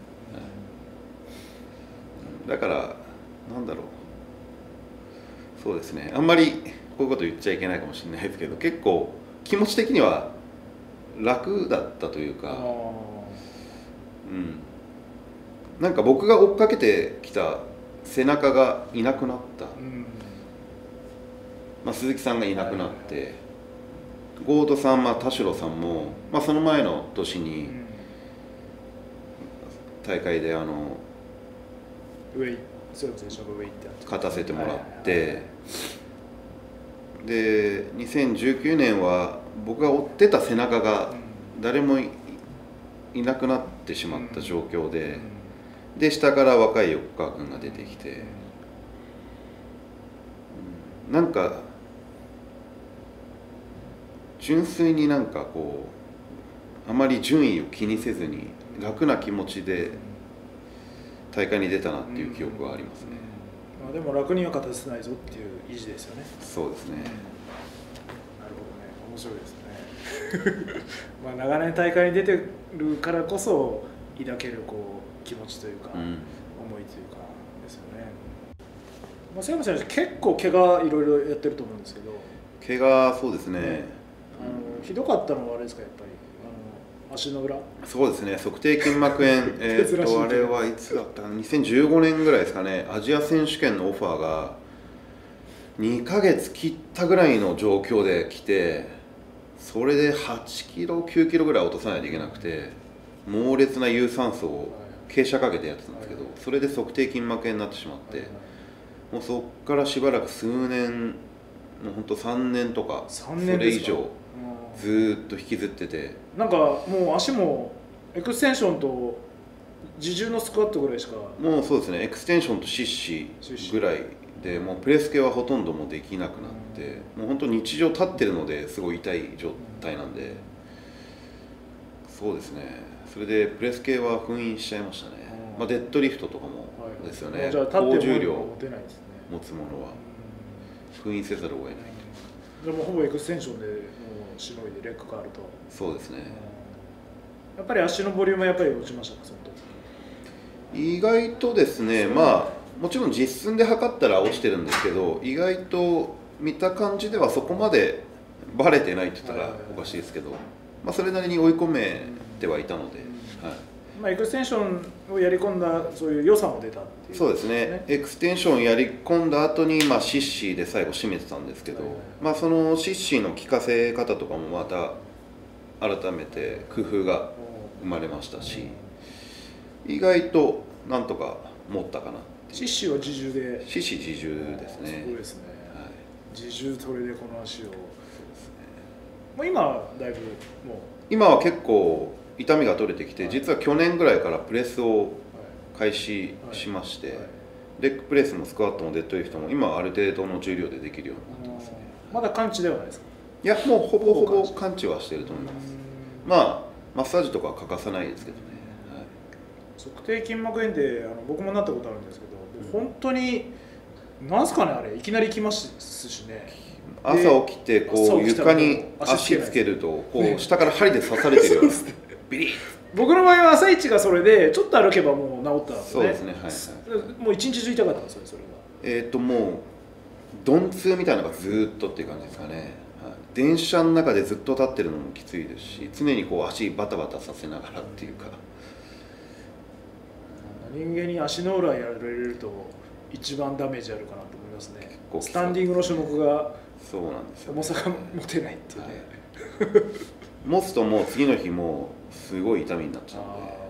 うん、だからなんだろう、そうですね、あんまりこういうこと言っちゃいけないかもしれないですけど、結構気持ち的には楽だったというか、 あうん、なんか僕が追っかけてきた背中がいなくなった、 ーうんまあ、鈴木さんがいなくなって、ゴードさん、まあ、田代さんも、まあ、その前の年うにん大会であのウェイそうですね、シャブウェイってやつ勝たせてもらっはいはいはいて、でにせんじゅうきゅうねんは僕が追ってた背中が誰も い, いなくなってしまった状況で、 うんで下から若い横川君が出てきて、うんなんか純粋になんかこうあまり順位を気にせずに楽な気持ちで大会に出たなっていう記憶はありますね。 まあ、でも楽には勝たせないぞっていう意地ですよね。 そうですね。 なるほどね、面白いですね。まあ長年大会に出てるからこそ抱けるこう気持ちというか、 うん、 思いというかですよね。まあ、瀬山選手結構怪我いろいろやってると思うんですけど、 怪我そうですね。 ねあのひどかったのはあれですか、やっぱりあの足の裏。 そうですね、足底筋膜炎、えーっとあれはいつだったかな、にせんじゅうごねんぐらいですかね、アジア選手権のオファーがにかげつ切ったぐらいの状況で来て、それではちキロ、きゅうキロぐらい落とさないといけなくて、猛烈な有酸素を傾斜かけてやってたんですけど、それで足底筋膜炎になってしまって、もうそこからしばらく数年、もうほんとさんねんとか、それ以上ずーっと引きずってて、 なんかもう足もエクステンションと自重のスクワットぐらいしか。 もうそうですね、エクステンションとシッシぐらいで、もうプレス系はほとんどもうできなくなって、もう本当日常立ってるのですごい痛い状態なんで、そうですね、それでプレス系は封印しちゃいましたね。まあ、デッドリフトとかもですよね、 はい、じゃあ立って高重量も持てないですね、 持つものは封印せざるを得ない。 でもほぼエクステンションでもうしのいでレッグがあると。 そうですね、 やっぱり足のボリュームはやっぱり落ちましたか、その時。 意外とですね、まあもちろん実寸で測ったら落ちてるんですけど、意外と見た感じではそこまでバレてないって言ったらおかしいですけど、まあ、それなりに追い込めてはいたので、はい、 まあ、エクステンションをやり込んだそういう良さも出たっていう、 そうですね、エクステンションやり込んだ後にまあシッシーで最後締めてたんですけど、 はいはい、 まあそのシッシーの効かせ方とかもまた改めて工夫が生まれましたし、意外となんとか持ったかな。 シッシーは自重で。 シッシー自重ですね。 すごいですね、 はい、 自重トレでこの足を。 そうですね、 もう今はだいぶもう今は結構痛みが取れてきて、実は去年ぐらいからプレスを開始しまして、 はいはい、 レッグプレスもスクワットもデッドリフトも今はある程度の重量でできるようになってますね。 まだ完治ではないですか。 いや、もうほぼほぼ完治はしてると思います。まあマッサージとかは欠かさないですけどね、はい、 足底筋膜炎ってあの僕もなったことあるんですけど、うん、本当になんすかね、あれいきなり来ますしね。 朝起きてこう床に足つけるとこう下から針で刺されてるようなビリッ。 僕の場合は朝一がそれでちょっと歩けばもう治ったんですね。 そうですね、はいはい、 もう一日中痛かったんですよ、それが。 えっともう鈍痛みたいなのがずーっとっていう感じですかね、はい、電車の中でずっと立ってるのもきついですし、常にこう足バタバタさせながらっていうか、 人間に足の裏やられると一番ダメージあるかなと思いますね。スタンディングの種目がそうなんですよ、ね、 重さが持てないっていうね、 はい、持つともう次の日もうすごい痛みになっちゃうんで、はいはい、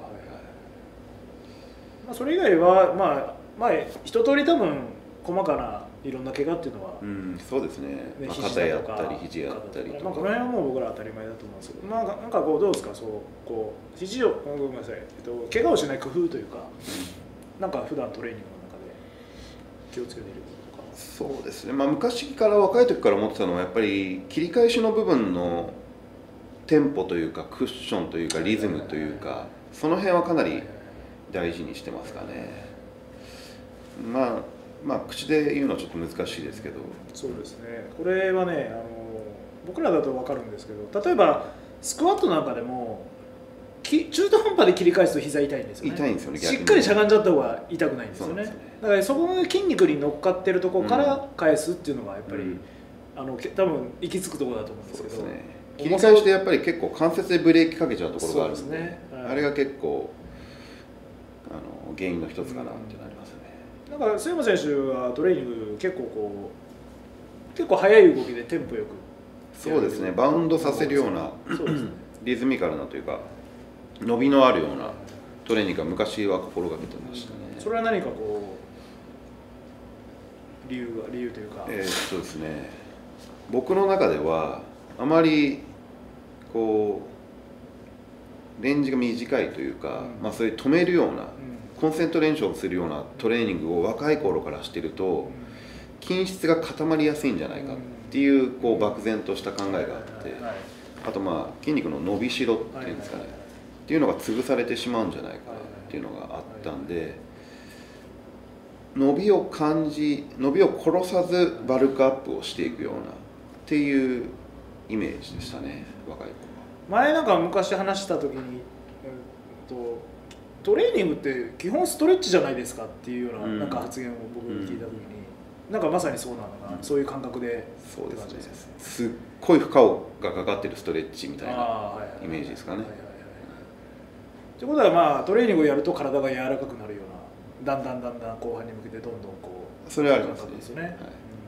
まあ、それ以外はまあまあ一通り多分細かないろんな怪我っていうのは、 うん、そうですね、ね、まあ、肩やったり肘やったりとか、 まあ、この辺はもう僕ら当たり前だと思うんですけど、まあ、なんかこうどうですか、そうこう肘をごめんなさい、えっと、怪我をしない工夫というか、うん、なんか普段トレーニングの中で気をつけていることとか。 そうですね、まあ、昔から若い時から思ってたのはやっぱり切り返しの部分のテンポというかクッションというかリズムというか、その辺はかなり大事にしてますかね。まあまあ口で言うのはちょっと難しいですけど。 そうですね、これはね、あの僕らだと分かるんですけど、例えばスクワットなんかでもき中途半端で切り返すと膝痛いんですよね。 痛いんですよね、逆にしっかりしゃがんじゃった方が痛くないんですよね。 そうなんですよね。 だからそこの筋肉に乗っかってるところから返すっていうのがやっぱり、 うん、 あの多分行き着くところだと思うんですけど、 そうですね、 切り返してやっぱり結構関節でブレーキかけちゃうところがあるんで、 ね、はい、 あれが結構あの原因の一つかなってなりますね。 うん、なんか須山選手はトレーニング結構こう結構速い動きでテンポよく、 そうですね、バウンドさせるような、そうですね、リズミカルなというか伸びのあるようなトレーニングが昔は心がけてましたね。 それは何かこう理由が理由というか、 えー、そうですね、僕の中ではあまりこうレンジが短いというか、うん、まあ、そういう止めるような、うん、コンセントレーションするようなトレーニングを若い頃からしてると、筋質が固まりやすいんじゃないかっていう、こう漠然とした考えがあって、あとまあ筋肉の伸びしろっていうんですかね、っていうのが潰されてしまうんじゃないかっていうのがあったんで、伸びを感じ伸びを殺さずバルクアップをしていくようなっていうイメージでしたね、若い頃は。 前なんか昔話した時に、うんと、トレーニングって基本ストレッチじゃないですかっていうような、うん、なんか発言を僕が聞いた時に、うん、なんかまさにそうなのかな、うん、そういう感覚でそうですね、すっごい負荷がかかってるストレッチみたいなイメージですかね。 ということはまあトレーニングをやると体が柔らかくなるような、だんだんだんだん後半に向けてどんどんこうそれはありますね。はい、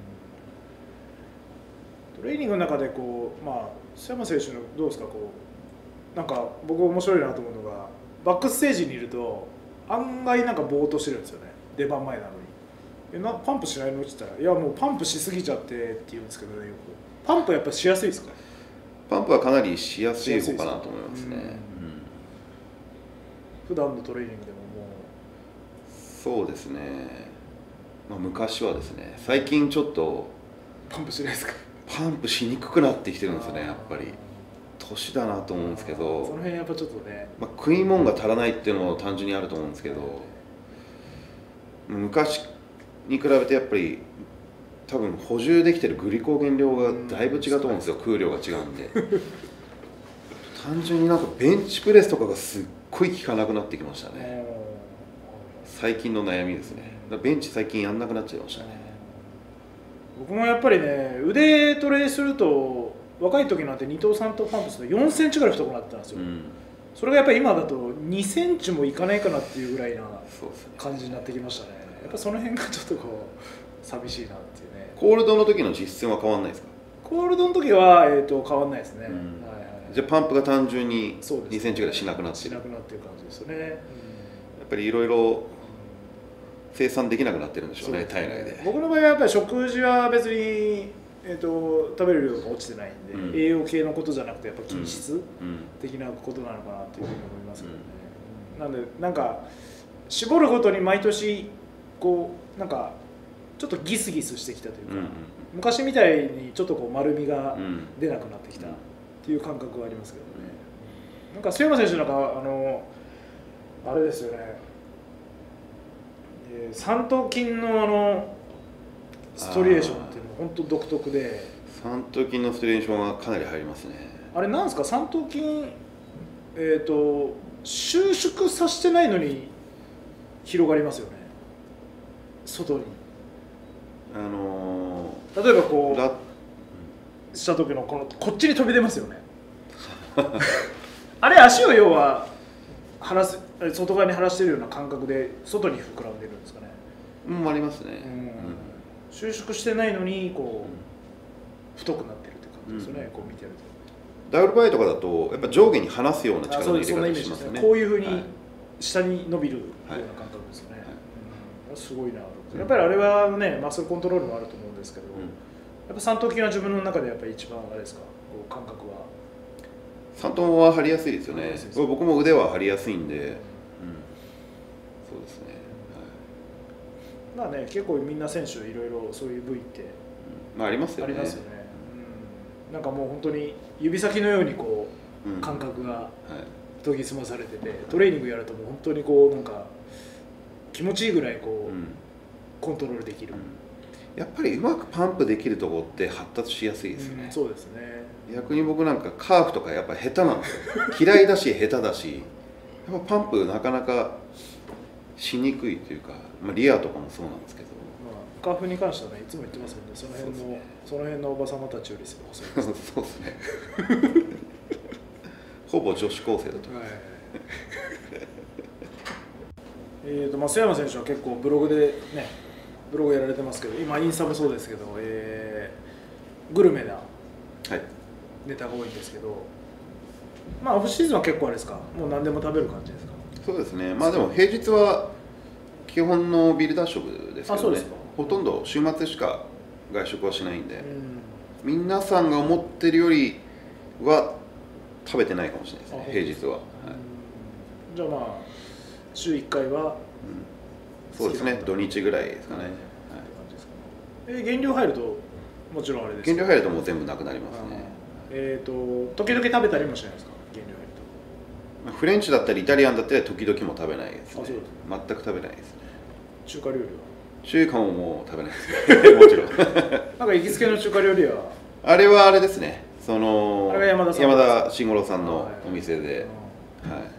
トレーニングの中でこう、まあ須山選手のどうですか、こうなんか僕面白いなと思うのが、バックステージにいると案外なんかぼーっとしてるんですよね、出番前なのに。えなパンプしないのって言ったら、いやもうパンプしすぎちゃってって言うんですけどね、よく。パンプはやっぱしやすいですか？ パンプはかなりしやすい方かなと思いますね。うん、 普段のトレーニングでももうそうですね、まあ、昔はですね、最近ちょっとパンプしないですか？ パンプしにくくなってきてるんですよね、やっぱり年だなと思うんですけど、 その辺やっぱちょっとね、 まあ、食い物が足らないっていうのも単純にあると思うんですけど、昔に比べてやっぱり多分補充できてるグリコーゲン量がだいぶ違うと思うんですよ、食う量が違うんで単純になんかベンチプレスとかがすっごい効かなくなってきましたね、最近の悩みですね。ベンチ最近やんなくなっちゃいましたね。 僕もやっぱりね、腕トレすると若い時なんてに頭さん頭パンプするとよんセンチぐらい太くなってたんですよ、うん、それがやっぱり今だとにセンチもいかないかなっていうぐらいな感じになってきましたね。やっぱその辺がちょっとこう寂しいなっていうね。 コールドの時の実践は変わんないですか？ コールドの時は、えー、と変わんないですね、うん、はいはい、 じゃあパンプが単純ににセンチぐらいしなくなってる、 しなくなってる感じですよね、うん、やっぱりいろいろ生産できなくなってるんでしょうね、体内で。 僕の場合はやっぱり食事は別に、えー、と食べる量が落ちてないんで、うん、栄養系のことじゃなくてやっぱ筋質的なことなのかなっていうふうに思いますけどね、うんうん、なんでなんか絞るごとに毎年こうなんかちょっとギスギスしてきたというか、うんうん、昔みたいにちょっとこう丸みが出なくなってきたっていう感覚はありますけどね、うん、なんか須山選手なんかあのあれですよね、三頭筋のあのストリエーションっていうのは本当独特で、 三頭筋のストリエーションはかなり入りますね。 あれなんですか、三頭筋、えーと収縮させてないのに広がりますよね、外に。あのー、例えばこうした時のこのこっちに飛び出ますよねあれ足を要は離す外側に離してるような感覚で外に膨らんでるんですかね。 うん、ありますね、うん、 収縮してないのにこう太くなってるって感じですよね、うん、こう見てると。 ダブルバイとかだとやっぱ上下に離すような力の入れ方しますよね。 こういうふうに下に伸びるような感覚ですよね、はいうん、すごいな。やっぱりあれはねマッスルコントロールもあると思うんですけど、うん、やっぱ三頭筋は自分の中でやっぱり一番あれですか、こう感覚は。 三頭は張りやすいですよね。僕も腕は張りやすいんで、うん、そうですね、 はい、まあね結構みんな選手いろいろそういう部位って、 うん、まあありますよね。 ありますよね、うん、なんかもう本当に指先のようにこう、うん、感覚が研ぎ澄まされてて、トレーニングやるともう本当にこうなんか気持ちいいぐらいこう、うん、コントロールできる、 うん、やっぱりうまくパンプできるところって発達しやすいですよね、 うん、そうですね。 逆に僕なんかカーフとかやっぱ下手なんですよ嫌いだし下手だし、やっぱパンプなかなかしにくいというか、まあ、リアとかもそうなんですけど、 まあ、カーフに関してはねいつも言ってますもんね、その辺の そ,、ね、その辺のおば様たちより細いです。 そうですねほぼ女子高生だと思います、はいえーとまあ、須山選手は結構ブログでねブログやられてますけど、今インスタもそうですけど、えー、グルメなネタが多いんですけど、はい、まあオフシーズンは結構あれですか、もう何でも食べる感じですか？ そうですね、まあでも平日は基本のビルダー食ですけどね、ほとんど週末しか外食はしないんで、うん、皆さんが思ってるよりは食べてないかもしれないですね、平日は、はい、 じゃあまあ週いっかいは、 うん、そうですね、土日ぐらいですかね、はい、 え減量入るともちろんあれですか？ 減量入るともう全部なくなりますね。 えーと時々食べたりもしないですか？減量入るとフレンチだったりイタリアンだったり時々も食べないですね。 あ、そうです。 全く食べないですね。 中華料理は？ 中華ももう食べないですねもちろんなんか行きつけの中華料理はあれはあれですね、そのあれが山田さん、 山田慎五郎さんのお店で、はいはい、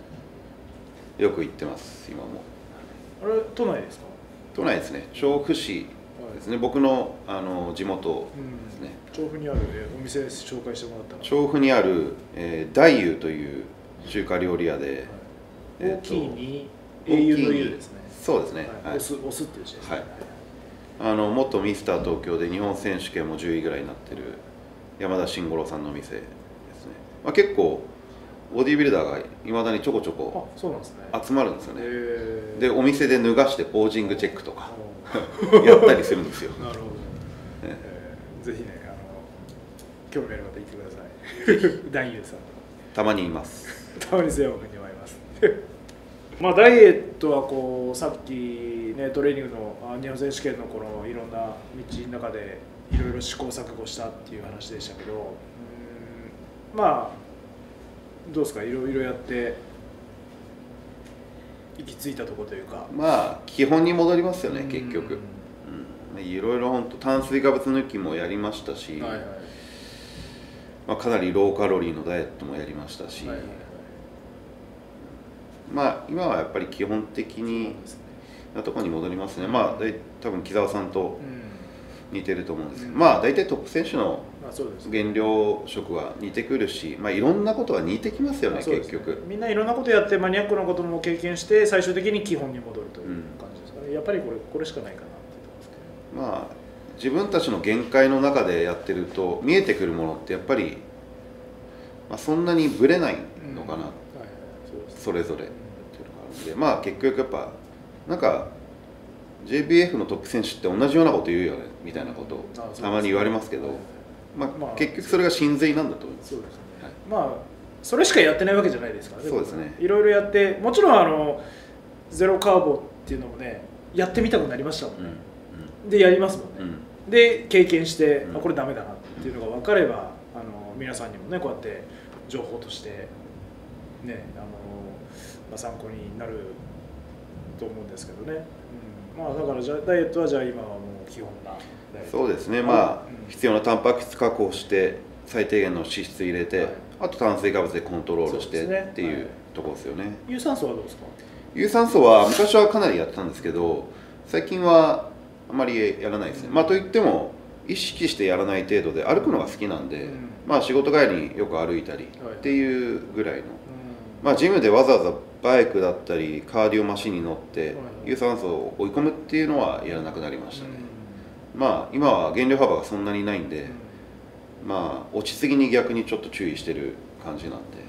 よく行ってます今も。 あれ都内ですか？ 都内ですね、調布市ですね、はい、僕の、あの地元ですね、 うん、調布にあるお店紹介してもらったら、 調布にある、えー、大雄という中華料理屋で、はい、 えー、大きいに英雄の雄ですね。 そうですね、 はい、オス、オスっていう字ですね、はい、 あの元ミスター東京で日本選手権もじゅういぐらいになってる山田慎五郎さんのお店ですね、まあ、結構ボディービルダーがいまだにちょこちょこ集まるんですよね。でお店で脱がしてポージングチェックとかやったりするんですよ。 なるほど、ねえー、ぜひね、あの興味ある方言ってください大雄さんたまにいますたまに瀬山君に会いますまあダイエットはこうさっきねトレーニングの日本選手権のこのいろんな道の中でいろいろ試行錯誤したっていう話でしたけど、うん、まあどうですか、いろいろやって行き着いたところというか、 まあ基本に戻りますよね、結局、うん、いろいろ本当炭水化物抜きもやりましたし、はいはい、まあ、かなりローカロリーのダイエットもやりましたし、はいはいはい、まあ今はやっぱり基本的になところに戻りますね。まあ多分木澤さんと似てると思うんですけど、うん、まあ大体トップ選手の減量食は似てくるし、まあいろんなことは似てきますよね、結局。 みんないろんなことやってマニアックなことも経験して最終的に基本に戻るという感じですかね、うん、やっぱりこれこれしかないかなっていうところですけど、 まあ自分たちの限界の中でやってると見えてくるものってやっぱり、まあ、そんなにぶれないのかな、それぞれっていうのがあるんで、まあ結局やっぱなんか ジェイビーエフ のトップ選手って同じようなこと言うよねみたいなことをたまに言われますけど、まあ結局それが真髄なんだと思います。 そうですね、はい、まあそれしかやってないわけじゃないですからね。 そうですね、 いろいろやって、もちろんあのゼロカーボっていうのもねやってみたくなりましたもんね、うんうん、でやりますもんね、うん、で経験して、うん、あこれダメだなっていうのが分かれば、あの皆さんにもねこうやって情報としてね、あの、まあ、参考になると思うんですけどね、うん、まあだからじゃダイエットはじゃあ今はもう基本なダイエット。 そうですね、まあ、うん、必要なタンパク質確保して最低限の脂質入れて、はい、あと炭水化物でコントロールしてっていうところですよね。はい、 有酸素はどうですか？ 有酸素は昔はかなりやってたんですけど最近はあまりやらないですね、うん、まあといっても意識してやらない程度で歩くのが好きなんで、うん、まあ仕事帰りによく歩いたりっていうぐらいの、はい、まあジムでわざわざバイクだったりカーディオマシンに乗って有酸素を追い込むっていうのはやらなくなりましたね、うん、まあ今は減量幅がそんなにないんで、うん、まあ落ちすぎに逆にちょっと注意してる感じなんで、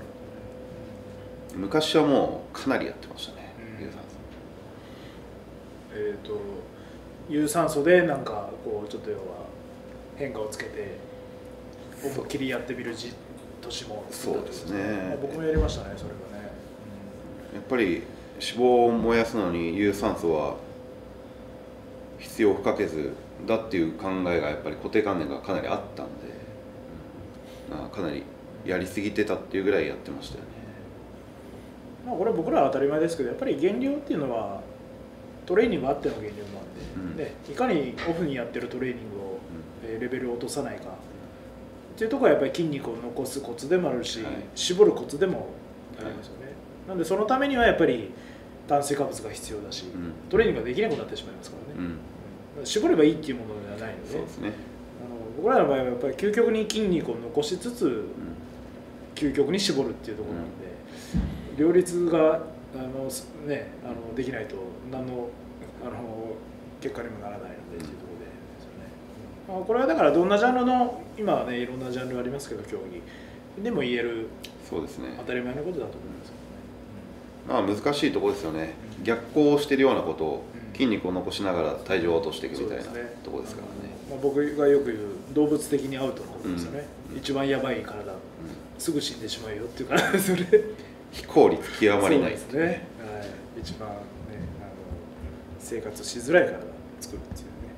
昔はもうかなりやってましたね、うん、有酸素。 えっと有酸素でなんかこうちょっと要は変化をつけて思いっきりやってみる年もそうですね。 僕もやりましたね、それはね、 うん、やっぱり脂肪を燃やすのに有酸素は必要不可欠だっていう考えがやっぱり固定観念がかなりあったんで、うん、かなりやりすぎてたっていうぐらいやってましたよね。 まあこれは僕らは当たり前ですけど、やっぱり減量っていうのはトレーニングあっての減量なんで、うん、でいかにオフにやってるトレーニングを、うん、レベルを落とさないかっていうところはやっぱり筋肉を残すコツでもあるし、はい、絞るコツでもありますよね、はい、なんでそのためにはやっぱり炭水化物が必要だし、 うん、 トレーニングができなくなってしまいますからね、うん、絞ればいいっていうものではないので、 そうですね、 あの僕らの場合はやっぱり究極に筋肉を残しつつ、うん、究極に絞るっていうところなので、うん、両立があの、ね、あのできないと何の、あの結果にもならないのでっていうところでですよね、まあ、これはだからどんなジャンルの今はねいろんなジャンルありますけど競技でも言える、 そうですね、 当たり前のことだと思いますけどね、まあ難しいところですよね、うん、逆行してるようなことを、筋肉を残しながら体重を落としていくみたいなところですからね。 まあ、僕がよく言う動物的にアウトのことですよね、うん、一番やばい体、うん、すぐ死んでしまうよっていうからそれ非効率極まりないですね、はい、一番ねあの生活しづらい体を作るっていうね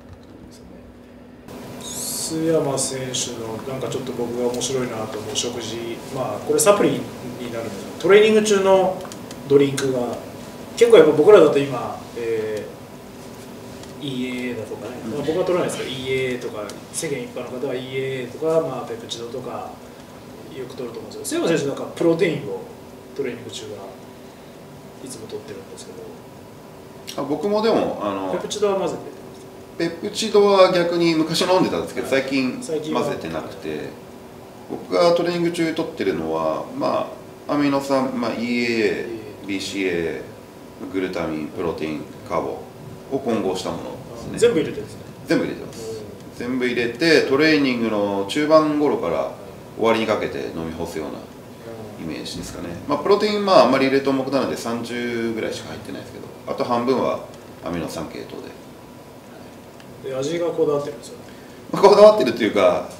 ですよね。須山選手のなんかちょっと僕が面白いなと思う食事、まあこれサプリになるんですけど、トレーニング中のドリンクが結構やっぱ僕らだと今、えーイーエー だとかね、まあ、僕は取らないですけど イーエー とか世間一般の方は イーエー とか、まあ、ペプチドとかよく取ると思うんですけど、須山選手なんかプロテインをトレーニング中はいつも取ってるんですけど、 あ僕もでもあのペプチドは混ぜてペプチドは逆に昔飲んでたんですけど、はい、最近最近混ぜてなくて、僕がトレーニング中取ってるのは、まあ、アミノ酸、まあ、イーエー、ビーシーエー、グルタミン、プロテイン、カーボを混合したものですね。 全部入れてるんですね。 全部入れてます。全部入れてトレーニングの中盤頃から終わりにかけて飲み干すようなイメージですかね。まあ、プロテインまああんまり入れると重くなるのでさんじゅうぐらいしか入ってないですけど、あと半分はアミノ酸系統で。 で味がこだわってるんですよね。 まあ、こだわってるというか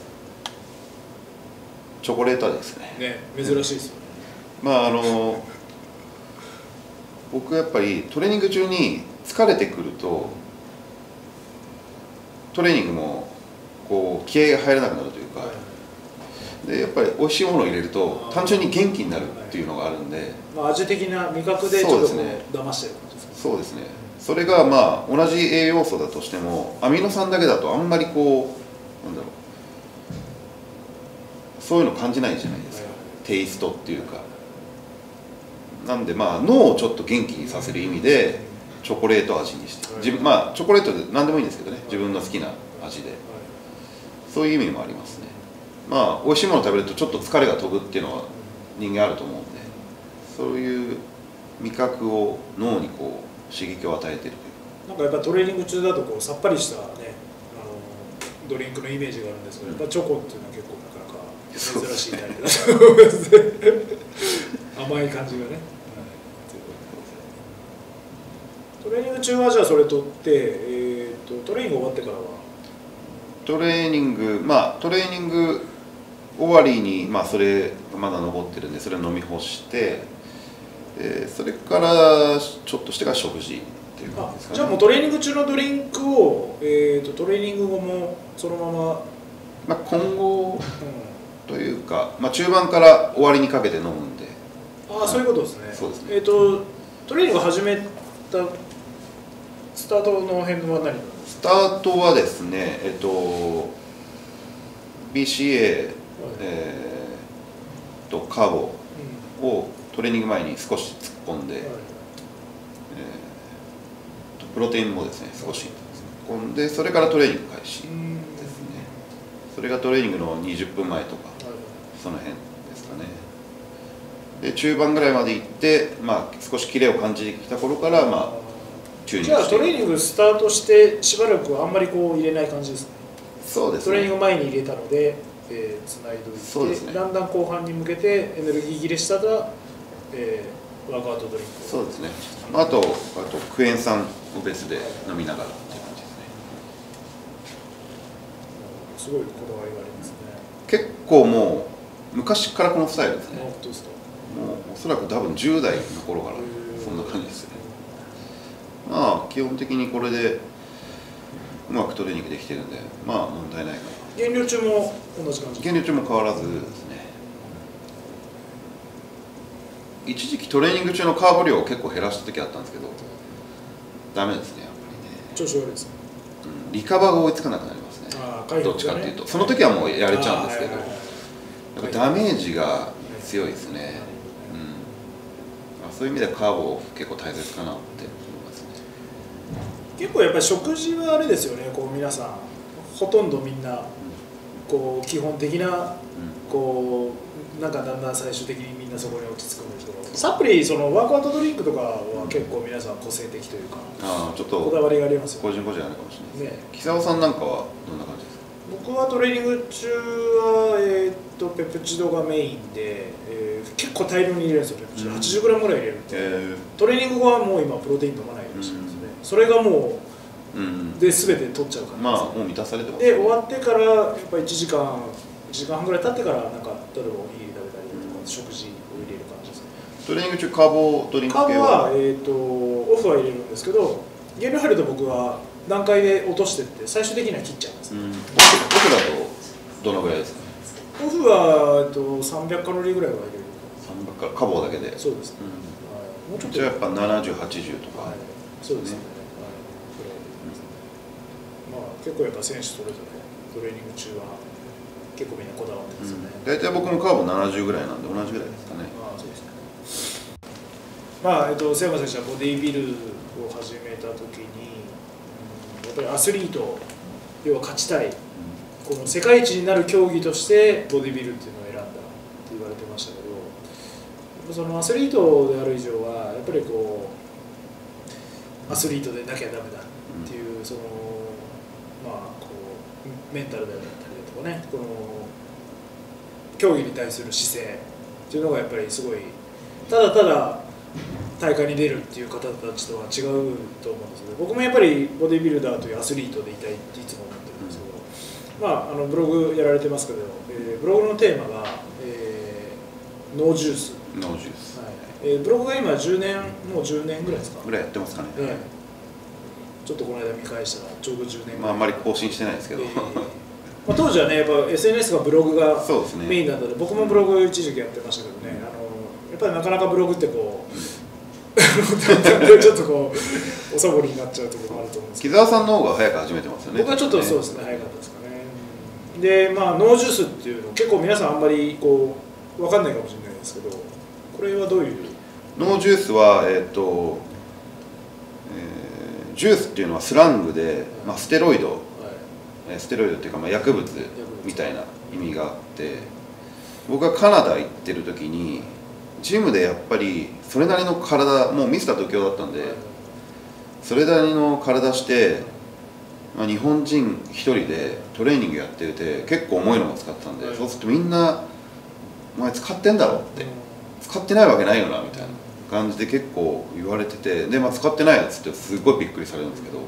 チョコレートですね。 ね、珍しいですよね。 まああの僕やっぱりトレーニング中に疲れてくるとトレーニングもこう気合が入らなくなるというか、でやっぱり美味しいものを入れると単純に元気になるっていうのがあるんで、 まあ、味的な味覚でちょっとこう騙してる感じですか。 そうですね。それがまあ同じ栄養素だとしてもアミノ酸だけだとあんまりこうなんだろう、そういうの感じないじゃないですか、テイストっていうか。なんでまあ脳をちょっと元気にさせる意味でチョコレート味にして、自分まあチョコレートで何でもいいんですけどね、自分の好きな味で、そういう意味もありますね。まあ美味しいものを食べるとちょっと疲れが飛ぶっていうのは人間あると思うんで、そういう味覚を脳にこう刺激を与えてるというか。 なんかやっぱトレーニング中だとこうさっぱりしたねあのドリンクのイメージがあるんですけど、やっぱチョコっていうのは結構なかなか珍しいタイプだと思いますね。甘い感じがね。トレーニング中はじゃあそれとって、えー、とトレーニング終わってからはトレーニングまあトレーニング終わりに、まあ、それまだ残ってるんでそれを飲み干して、えー、それからちょっとしてから食事っていう感じですかね。 じゃあもうトレーニング中のドリンクを、えー、とトレーニング後もそのまま、 まあ、今後というか、まあ、中盤から終わりにかけて飲むんで。 ああそういうことですね。 そうですね。 えっ、ー、とトレーニング始めたスタートの辺は何？ スタートはですね、えっと ビーシーエー、はい、えー、とカーボをトレーニング前に少し突っ込んで、はい、えー、とプロテインもですね少し突っ込んで、それからトレーニング開始ですね。それがトレーニングのにじゅっぷんまえとか、はい、その辺ですかね。で中盤ぐらいまで行って、まあ、少しキレを感じてきた頃から、まあ、チューニングして。じゃあトレーニングスタートしてしばらくあんまりこう入れない感じですね。そうですね。トレーニング前に入れたので、えー、つないでおいて、そうですね、だんだん後半に向けてエネルギー切れしたら、えー、ワークアウトドリンク。そうですね。あと、あとクエン酸を別で飲みながらっていう感じですね。すごいこだわりがありますね。結構もう昔からこのスタイルですね。もうおそらく多分じゅう代の頃からそんな感じですね。まあ基本的にこれでうまくトレーニングできてるんで、まあ問題ないかな。減量中も同じ感じ？減量中も変わらずですね。一時期トレーニング中のカーボ量を結構減らした時あったんですけど、ダメですね、やっぱりね。調子悪いですね。うん、リカバーが追いつかなくなりますね。どっちかっていうと、その時はもうやれちゃうんですけど、やっぱダメージが強いですね。うん、 そういう意味でカーボ結構大切かなって思いますね。 結構やっぱり食事はあれですよね、こう皆さんほとんどみんなこう基本的なこうなんかだんだん最終的にみんなそこに落ち着くんですけど、サプリそのワークアウトドリンクとかは結構皆さん個性的というか、 ああちょっとこだわりがありますよね。 個人個人あるかもしれないですね。 木澤さんなんかはどんな感じですか？ 僕はトレーニング中は、えー、っとペプチドがメインで、えー、結構大量に入れるんですよ。ペプチド はちじゅうグラム ぐらい入れるんで、 えー、 トレーニング後はもう今プロテイン飲まないようにしてるんですね、うん、それがもう、うん、で全て取っちゃう感じです。 まあもう満たされてます、 ね、で終わってからやっぱりいちじかんいちじかんはんぐらい経ってからなんか例えばおにぎり食べたりとか、うん、食事を入れる感じですね。 トレーニング中カーボドリンク系は？カーボは、えー、とオフは入れるんですけど、減量入ると僕は段階で落としていって最終的には切っちゃいます、ね、うん、オフだとどのぐらいですか？ オフは、えっと、さんびゃくカロリーぐらいは入れる。 さんびゃくカボだけで？ そうですね、 うん、はい、もうちょっとじゃあやっぱななじゅう、はちじゅうとか、 はい、そうですね、はい、まあ、結構やっぱ選手それぞれトレーニング中は結構みんなこだわってますよね。 大体、うん、僕もカーボななじゅうぐらいなんで同じぐらいですかね。 ああ、そうですね。まあ、えっと、瀬山選手はボディービルを始めた時に、うん、やっぱりアスリート要は勝ちたい、この世界一になる競技としてボディビルっていうのを選んだって言われてましたけど、そのアスリートである以上はやっぱりこうアスリートでなきゃダメだっていう、そのまあこうメンタルであったりとかね、この競技に対する姿勢っていうのがやっぱりすごい、ただただ大会に出るっていう方たちとは違うと思うんですけど、僕もやっぱりボディビルダーというアスリートでいたいっていつも思ってるんですけど、まあ、あのブログやられてますけど、えー、ブログのテーマが、えー、ノージュース。 ノージュース、 はい、えー、ブログが今じゅうねん、もうじゅうねんぐらいですかぐらいやってますかね、 えー、ちょっとこの間見返したらちょうどじゅうねんぐらい、 まあ、あんまり更新してないですけど、えーまあ、当時はねやっぱ エスエヌエス がブログがメインだったので、 ね、 僕もブログ一時期やってましたけどね、うん、あのやっぱりなかなかブログってこう、うんちょっとこうおサボりになっちゃうところもあると思うんですけど、 木澤さんの方が早く始めてますよね。 僕はちょっとそうですね、早かったですかね。で、まあノージュースっていうの結構皆さんあんまりこう分かんないかもしれないですけど、これはどういう？ ノージュースはえっ、ー、と、えー、ジュースっていうのはスラングで、まあ、ステロイド、はい、ステロイドっていうか、まあ、薬物みたいな意味があって、僕がカナダ行ってる時にジムでやっぱりそれなりの体、もうミスター東京だったんで、それなりの体して、まあ、日本人一人でトレーニングやってて結構重いのを使ってたんで、そうするとみんな「お前使ってんだろ」って「使ってないわけないよな」みたいな感じで結構言われてて、で、まあ、使ってないやつってすごいびっくりされるんですけど、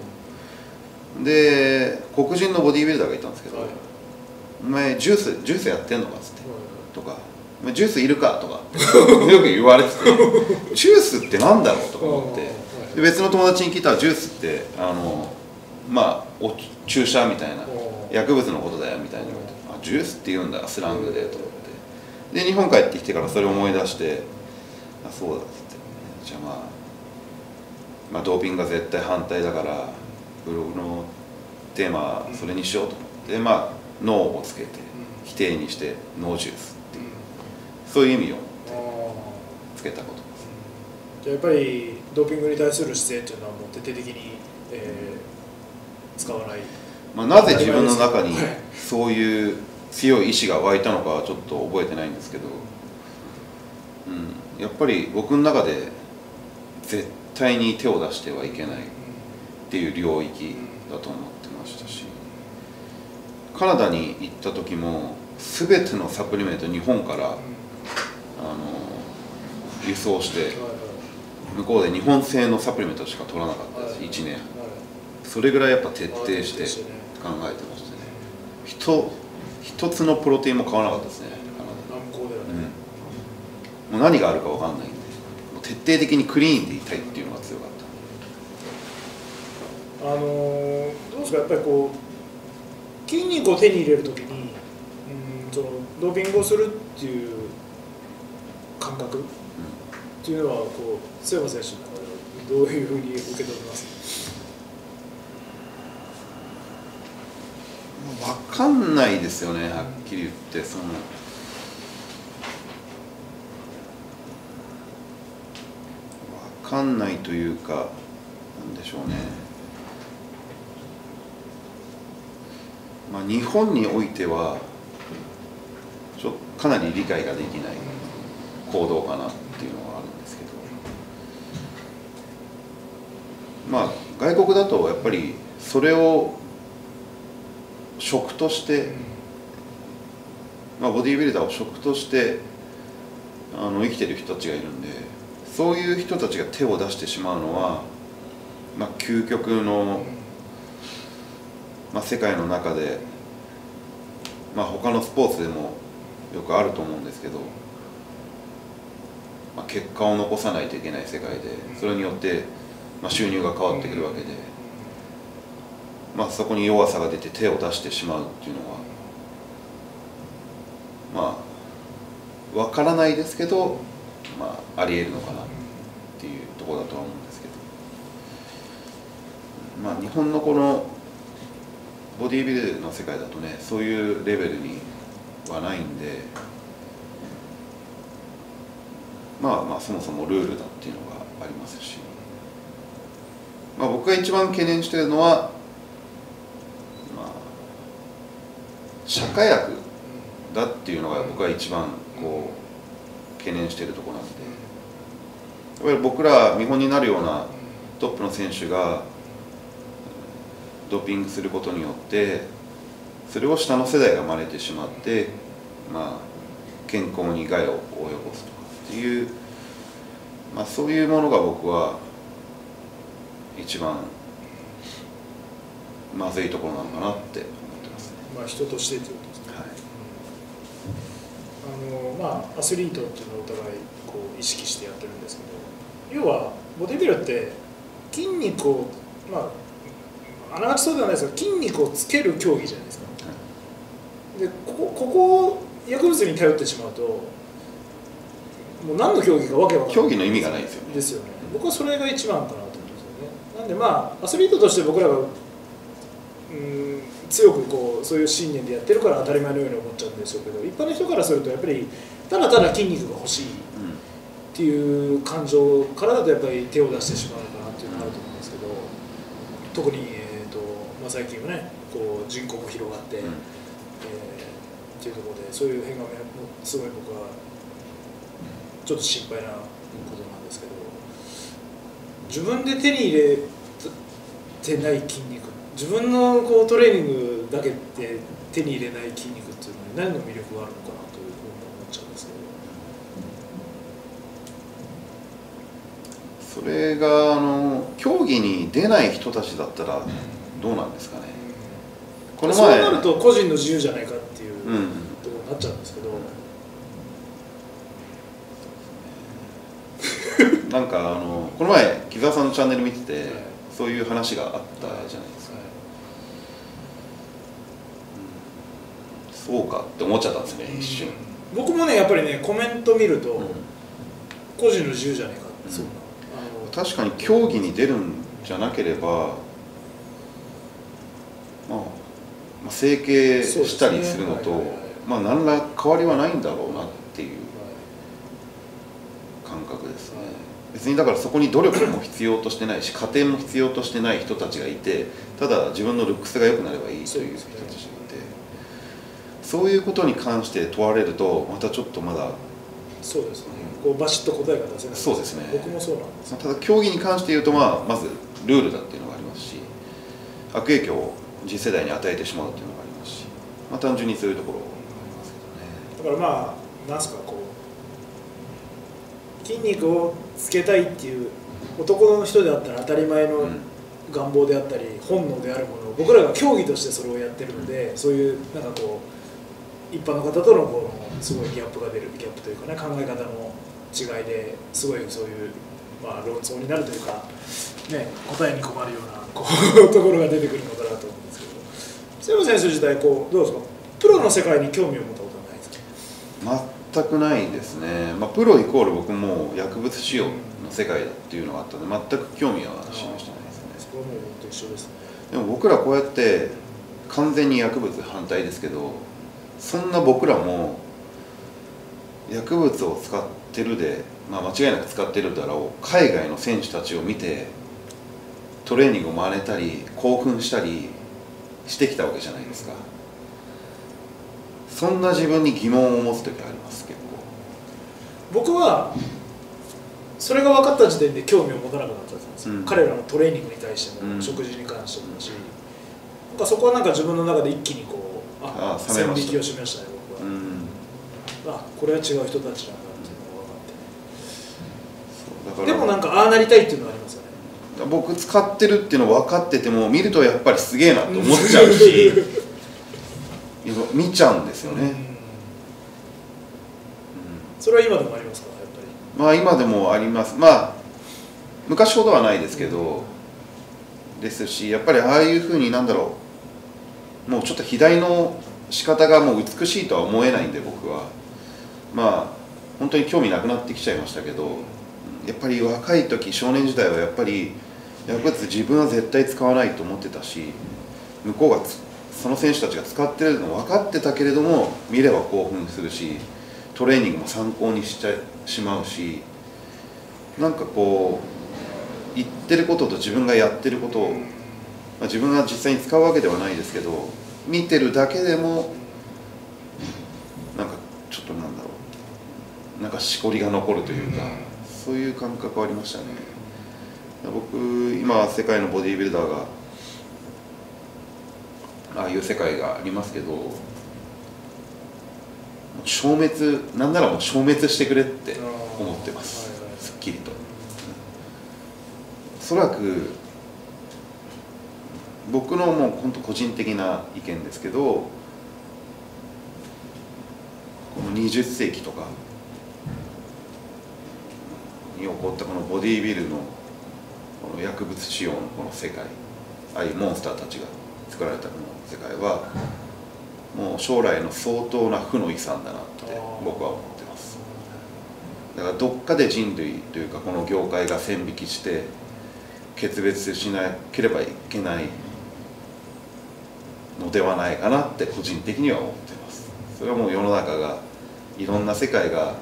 で黒人のボディービルダーがいたんですけど「お前ジュースジュースやってんのか」っつってとか。ジュースいるかとかよく言われててジュースってなんだろうとか思って、で別の友達に聞いたらジュースってあのまあお注射みたいな薬物のことだよみたいな、あジュースって言うんだスラングでと思って、で日本帰ってきてからそれを思い出して、あそうだっつって、じゃあまあまあドーピングが絶対反対だからブログのテーマはそれにしようと思って、まあノーをつけて否定にしてノージュース、そういう意味をつけたことです。 じゃあやっぱりドーピングに対する姿勢というのはもう徹底的に、えー、使わない、 まあ、なぜ自分の中にそういう強い意志が湧いたのかはちょっと覚えてないんですけど、うん、やっぱり僕の中で絶対に手を出してはいけないっていう領域だと思ってましたし、カナダに行った時も全てのサプリメント日本からあの輸送して向こうで日本製のサプリメントしか取らなかったです、いちねん。それぐらいやっぱ徹底して考えてましたね。一一つのプロテインも買わなかったですね、うん、もう何があるか分かんないんで、もう徹底的にクリーンでいたいっていうのが強かった。 あのー、どうですか、やっぱりこう筋肉を手に入れるときに、うん、そのドーピングをするっていう感覚っていうのはこう須山選手の中でどういうふうに受け止めますか？分かんないですよね、はっきり言って。そのかんないというか、なんでしょうね、まあ、日本においてはちょかなり理解ができない行動かなっていうのはあるんですけど、まあ外国だとやっぱりそれを職として、まあ、ボディービルダーを職としてあの生きてる人たちがいるんで、そういう人たちが手を出してしまうのは、まあ、究極の、まあ、世界の中で、まあ、他のスポーツでもよくあると思うんですけど、まあ、結果を残さないといけない世界で、それによって、まあ、収入が変わってくるわけで、まあ、そこに弱さが出て手を出してしまうっていうのは、まあ分からないですけど、まあ、ありえるのかなっていうところだとは思うんですけど、まあ、日本のこのボディービルの世界だとね、そういうレベルにはないんで、まあまあそもそもルールだっていうのがありますし、まあ、僕が一番懸念しているのは、まあ、社会悪だっていうのが僕は一番こう懸念しているところなんで、やっぱり僕ら見本になるようなトップの選手がドーピングすることによってそれを下の世代が真似てしまって、まあ、健康に害を及ぼすとかっていう、まあ、そういうものが僕は一番まずいところなのかなって思ってますね。 まあ人としてということですね。はい、あのまあアスリートっていうのをお互いこう意識してやってるんですけど、要はボディビルって筋肉をまああながちそうではないですが、筋肉をつける競技じゃないですか。はい、でここここを薬物に頼ってしまうと、もう何の競技かわけわからない。 競技の意味がないですよね。 ですよね。僕はそれが一番かなと思うんですよね。なんでまあアスリートとして僕らがうん強くこうそういう信念でやってるから当たり前のように思っちゃうんでしょうけど、一般の人からするとやっぱりただただ筋肉が欲しいっていう感情からだとやっぱり手を出してしまうのかなっていうのがあると思うんですけど、特にまあ、最近はねこう人口も広がって、うんえー、っていうところでそういう変化もすごい僕はちょっと心配なことなんですけど、自分で手に入れてない筋肉、自分のこうトレーニングだけで手に入れない筋肉っていうのに何の魅力があるのかなというふうに思っちゃうんですけど、それがあの競技に出ない人たちだったらどうなんですかね。 この前そうなると個人の自由じゃないかっていうところになっちゃうんですけど、 うん、なんかあのこの前木澤さんのチャンネル見てて、はい、そういう話があったじゃないですか。はいうん、そうかって思っちゃったんですね、うん、一瞬。 僕もねやっぱりねコメント見ると、うん、個人の自由じゃないかって、うん、そうな確かに競技に出るんじゃなければまあ、まあ、整形したりするのと、まあ何ら変わりはないんだろうなっていう感覚ですね。はい、別にだからそこに努力も必要としてないし加点も必要としてない人たちがいて、ただ自分のルックスが良くなればいいという人たちがいて、そういうことに関して問われるとまたちょっとまだそうですね、こうバシッと答えが出せない。 そうですね。 僕もそうなんです。 ただ競技に関して言うと、まあ、まずルールだっていうのがありますし、悪影響を次世代に与えてしまうっていうのがありますし、まあ、単純にそういうところがありますけどね。だからまあなんすかこう筋肉をつけたいっていう男の人であったら当たり前の願望であったり本能であるものを僕らが競技としてそれをやってるので、そういうなんかこう一般の方とのこのすごいギャップが出るギャップというかね、考え方の違いですごいそういうまあ論争になるというかね、答えに困るようなこうところが出てくるのかなと思うんですけど、瀬野選手自体こうどうですか、プロの世界に興味を持ったことはないですか？ 全くないですね。まあ、プロイコール僕も薬物使用の世界だっていうのがあったので全く興味は示してないですね。 そこはもう本当一緒ですね。 でも僕らこうやって完全に薬物反対ですけど、そんな僕らも薬物を使ってるで、まあ、間違いなく使ってるだろう海外の選手たちを見てトレーニングを真似たり興奮したりしてきたわけじゃないですか。そんな自分に疑問を持つ時あります。結構僕はそれが分かった時点で興味を持たなくなっちゃったんですよ、うん、彼らのトレーニングに対しても、うん、食事に関してもだし、なんかそこはなんか自分の中で一気にこうああ線引きをしましたね僕は、うん、あこれは違う人たちなんだっていうのが分かって、ね、でもなんかああなりたいっていうのはありますよね。 僕使ってるっていうの分かってても見るとやっぱりすげえなって思っちゃうし見ちゃうんですよね、うんうん、 それは今でもありますか？やっぱりまあ今でもあります。まあ昔ほどはないですけど、うん、ですしやっぱりああいうふうになんだろうもうちょっと肥大の仕方がもう美しいとは思えないんで僕はまあ本当に興味なくなってきちゃいましたけど、やっぱり若い時少年時代はやっぱり薬物自分は絶対使わないと思ってたし、向こうがその選手たちが使ってるの分かってたけれども見れば興奮するしトレーニングも参考にしちゃしまうし、なんかこう言ってることと自分がやってることを、まあ、自分が実際に使うわけではないですけど見てるだけでもなんかちょっとなんだろうなんかしこりが残るというかそういう感覚はありましたね。僕今世界のボディービルダーがああいう世界がありますけど消滅なんならもう消滅してくれって思ってます、はいはい、すっきりと。おそらく僕のもう本当個人的な意見ですけどこのにじゅっせいきとかに起こったこのボディービルのこの薬物使用のこの世界ああいうモンスターたちが作られたこの世界はもう将来の相当な負の遺産だなって僕は思ってます。だからどっかで人類というかこの業界が線引きして決別しなければいけないのではないかなって個人的には思ってます。それはもう世の中がいろんな世界がなんだろ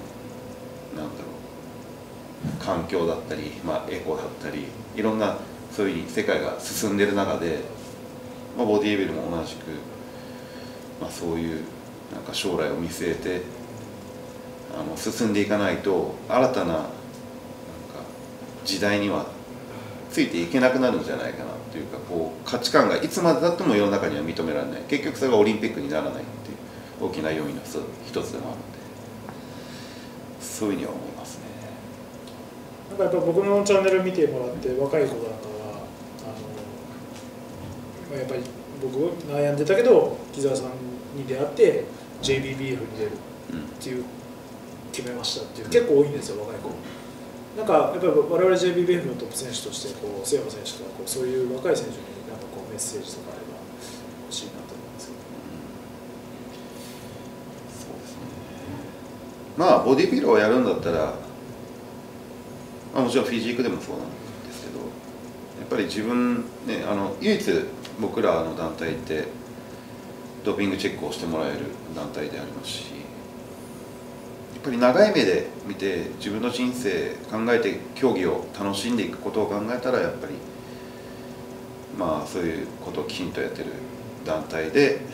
う環境だったり、まあ、エコだったりいろんなそういう世界が進んでいる中で、まあ、ボディービルも同じく、まあ、そういうなんか将来を見据えてあの進んでいかないと新たな、 なんか時代にはついていけなくなるんじゃないかなというかこう価値観がいつまでたっても世の中には認められない結局それがオリンピックにならないっていう大きな要因の一つでもあるのでそういうふうには思いますね。 なんかやっぱ僕のチャンネル見てもらって若い子なんかはあのやっぱり僕悩んでたけど木澤さんに出会って ジェイビービーエフ に出るっていう、うん、決めましたっていう結構多いんですよ若い子。なんかやっぱり我々 ジェイビービーエフ のトップ選手としてこう須山選手とかこうそういう若い選手になんかこうメッセージとかあれば欲しいなと思うんですけど。 そうですね。まあボディビルをやるんだったら、まあ、もちろんフィジークでもそうなんですけどやっぱり自分ねあの唯一僕らの団体ってドーピングチェックをしてもらえる団体でありますしやっぱり長い目で見て自分の人生考えて競技を楽しんでいくことを考えたらやっぱりまあそういうことをきちんとやってる団体で、え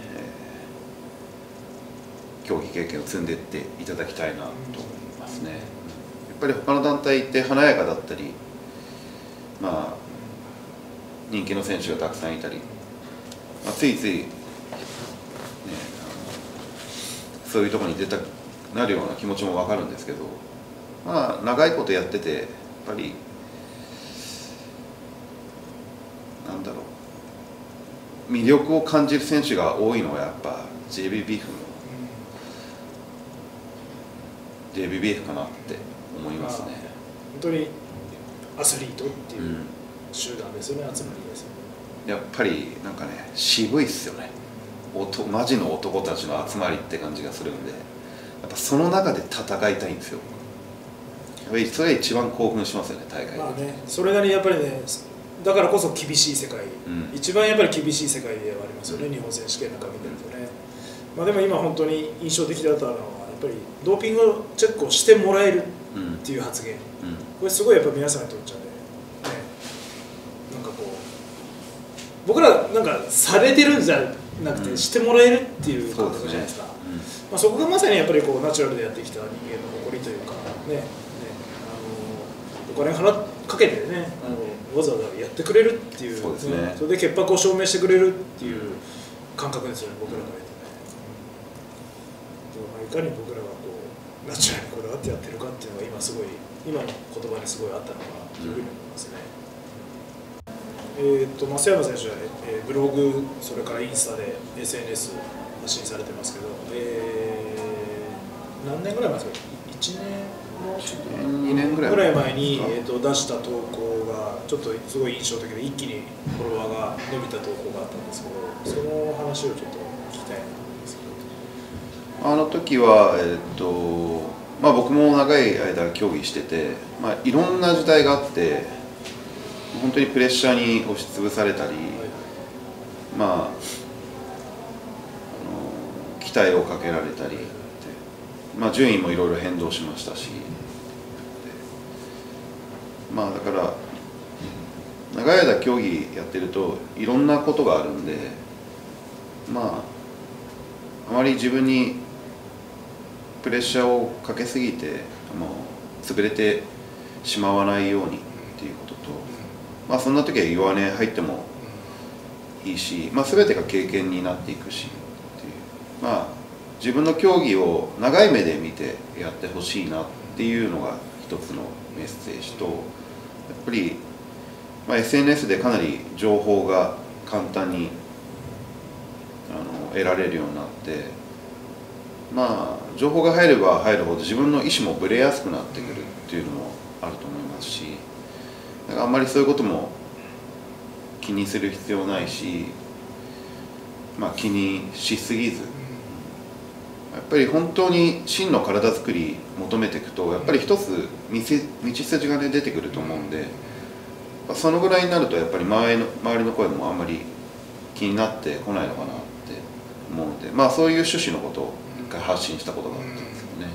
ー、競技経験を積んでいっていただきたいなと思いますね。やっぱり他の団体って華やかだったりまあ人気の選手がたくさんいたり、まあ、ついつい、ね、そういうところに出たくなるような気持ちも分かるんですけどまあ長いことやっててやっぱりなんだろう魅力を感じる選手が多いのはやっぱ ジェイビービーエフ の ジェイビービーエフ かなって思いますね。 本当にアスリートっていう集団ですよね、うん、集まりですよね。 やっぱりなんかね渋いっすよね。マジの男たちの集まりって感じがするんでやっぱその中で戦いたいんですよ。やっぱりそれが一番興奮しますよね大会で。 まあねそれなりにやっぱりねだからこそ厳しい世界、うん、一番やっぱり厳しい世界ではありますよね、うん、日本選手権なんか見てるとね。まあでも今本当に印象的だったのはやっぱぱりドーピングチェックをしてもらえるっていう発言、うん、これすごいやっぱ皆さんにとっちゃね、なんかこう僕らなんかされてるんじゃなくて、うん、してもらえるっていう感覚じゃないですか。 そ,、ねうんまあ、そこがまさにやっぱりこうナチュラルでやってきた人間の誇りというかね、ねあのお金払かけてね、あのわざわざやってくれるっていう、 そうですね、それで潔白を証明してくれるっていう感覚ですよね、僕らから言うとね。いかに僕らがこうナチュラルにこだわってやってるかっていうのが今すごい今の言葉にすごいあったのかなというふうに思いますね。うん、えっと増山選手は、えー、ブログそれからインスタで エスエヌエス 発信されてますけど、えー、何年ぐらい前ですか？いちねんもうちょっとにねんぐらいぐらい前に、えー、と出した投稿がちょっとすごい印象的で一気にフォロワーが伸びた投稿があったんですけど、その話をちょっと聞きたいなと思いますけど。 あの時は、えーっとまあ、僕も長い間競技してて、まあ、いろんな時代があって本当にプレッシャーに押しつぶされたり、まあ、あの期待をかけられたり、まあ、順位もいろいろ変動しましたし、まあ、だから長い間競技やってるといろんなことがあるんで、まああまり自分にプレッシャーをかけすぎてもう潰れてしまわないようにっていうことと、まあそんな時は弱音入ってもいいし、まあ全てが経験になっていくしっていう、まあ自分の競技を長い目で見てやってほしいなっていうのが一つのメッセージと、やっぱり、まあ、エスエヌエス でかなり情報が簡単にあの得られるようになって、まあ情報が入れば入るほど自分の意思もぶれやすくなってくるっていうのもあると思いますし、だからあんまりそういうことも気にする必要ないし、まあ気にしすぎず、やっぱり本当に真の体作り求めていくとやっぱり一つ道筋がね出てくると思うんで、そのぐらいになるとやっぱり周りの周りの声もあんまり気になってこないのかなって思うので、まあそういう趣旨のことを一回発信したことがあったんですよね。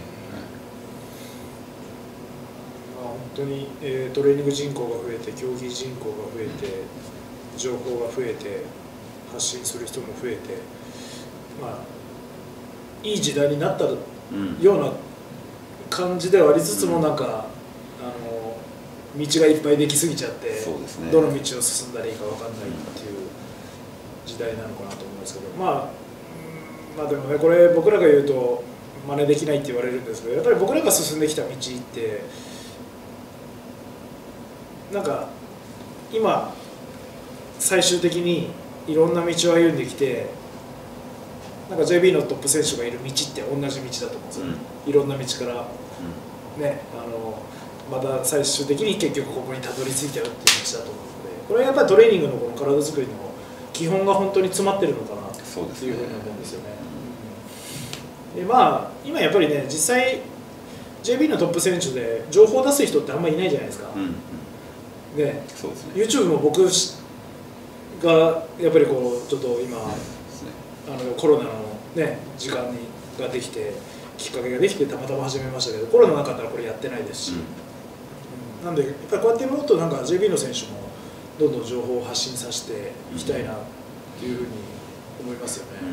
うん、本当に、えー、トレーニング人口が増えて競技人口が増えて情報が増えて発信する人も増えて、まあいい時代になったような感じではありつつも、なんか、うん、あの道がいっぱいできすぎちゃって、そうですね、どの道を進んだらいいか分かんないっていう時代なのかなと思うんですけど、まあまあでもね、これ僕らが言うと真似できないって言われるんですけど、やっぱり僕らが進んできた道ってなんか今最終的にいろんな道を歩んできて、なんか ジェイビー のトップ選手がいる道って同じ道だと思うんですよ、うん、いろんな道から、うん、ね、あのまた最終的に結局ここにたどり着いちゃうっていう道だと思うので、これはやっぱりトレーニングのこの体作りの基本が本当に詰まってるのかなっていうふうに思うんですよね。でまあ、今やっぱりね、実際 ジェイビー のトップ選手で情報を出す人ってあんまりいないじゃないですか。うん、で、そうですね、YouTube も僕がやっぱりこうちょっと今、ね、あのコロナの、ね、時間にができてきっかけができてたまたま始めましたけど、コロナなかったらこれやってないですし、うん、なんでやっぱりこうやってもっとなんか ジェイビー の選手もどんどん情報を発信させていきたいなっていうふうに思いますよね。うん、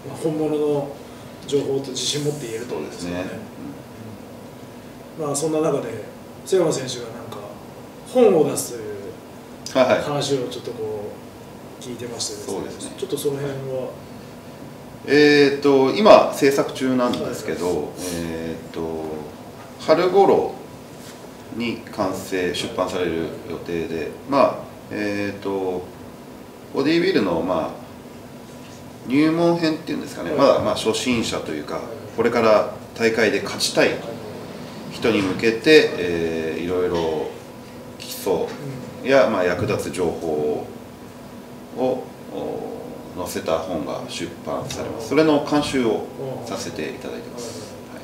まあ、本物の情報と自信持って言えると思うんですよね。うん、まあそんな中で瀬山選手がなんか本を出すという話をちょっとこう聞いてましてですね、そうですね、ちょっとその辺はえーと今制作中なんですけど、はいはい、えーと春頃に完成出版される予定で、まあえーとボディービルのまあ入門編っていうんですかね、まだまあ初心者というかこれから大会で勝ちたい人に向けて、えー、いろいろ基礎やまあ役立つ情報を載せた本が出版されます。それの監修をさせていただいてます。はい、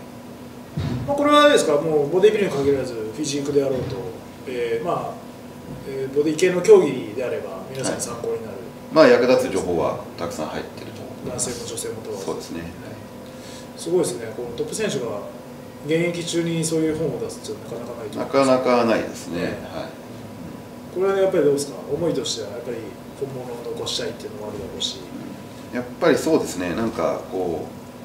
まあこれはあれですか、もうボディビルに限らずフィジークであろうと、えー、まあ、えー、ボディ系の競技であれば皆さん参考になる、はい、 まあ役立つ情報はたくさん入っていると思います。 男性も女性もとは。 そうですね。はい、 すごいですね。このトップ選手が現役中にそういう本を出すってなかなかないとなかなかないですね。 ね、 はい。 これはやっぱりどうですか、思いとしてはやっぱり本物を残したいっていうのもあるだろうし。 やっぱりそうですね。なんかこ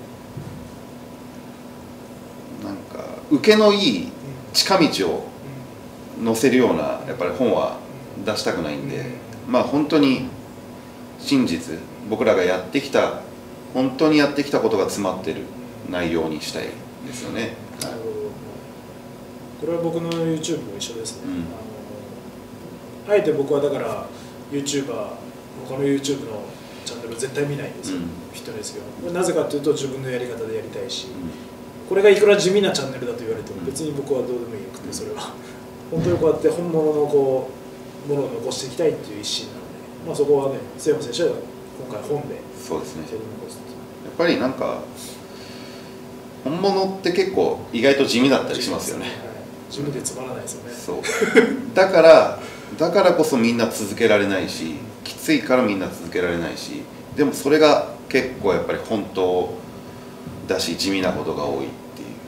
うなんか受けのいい近道を載せるようなやっぱり本は出したくないんで、まあ本当に真実、僕らがやってきた本当にやってきたことが詰まってる内容にしたいですよね。 なるほど。これは僕の YouTube も一緒ですね。 うん、 あのあえて僕はだから YouTuber、他の YouTube のチャンネル絶対見ないんですよ、うん、フィットネス業。なぜかというと自分のやり方でやりたいし、うん、これがいくら地味なチャンネルだと言われても別に僕はどうでもよくて、それは本当にこうやって本物のこうものを残していきたいっていう一心なので、まあ、そこはね、須山選手は今回本でそうですね。 それを残す。 やっぱりなんか本物って結構意外と地味だったりしますよね。 地味でつまらないですよね。 そうだからだからこそみんな続けられないし、きついからみんな続けられないし、でもそれが結構やっぱり本当だし地味なことが多いっていう、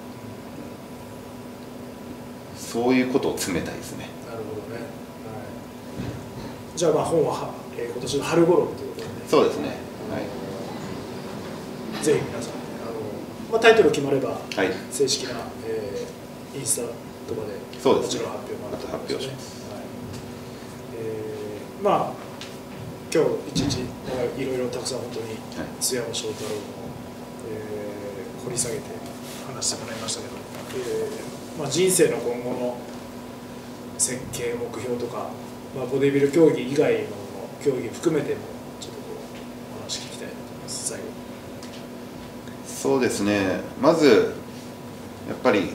そういうことを詰めたいですね。 なるほどね。はい、じゃあまあ本は、えー、今年の春頃ということで、ね、 そうですね。はい。 ぜひ皆さん、あのまあ、タイトル決まれば、 はい、 正式な、えー、インスタとかでそうですね、 もちろん発表もあると思います、ね、 発表します。 はい、えー、まあ今日一日いろいろたくさん本当に津山翔太郎の、えー、掘り下げて話してもらいましたけど、えーまあ、人生の今後の設計目標とか、まあ、ボディビル競技以外の競技含めてもちょっとこうお話聞きたいなと思います。最後。 そうですね、まずやっぱり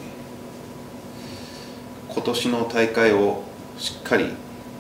今年の大会をしっかり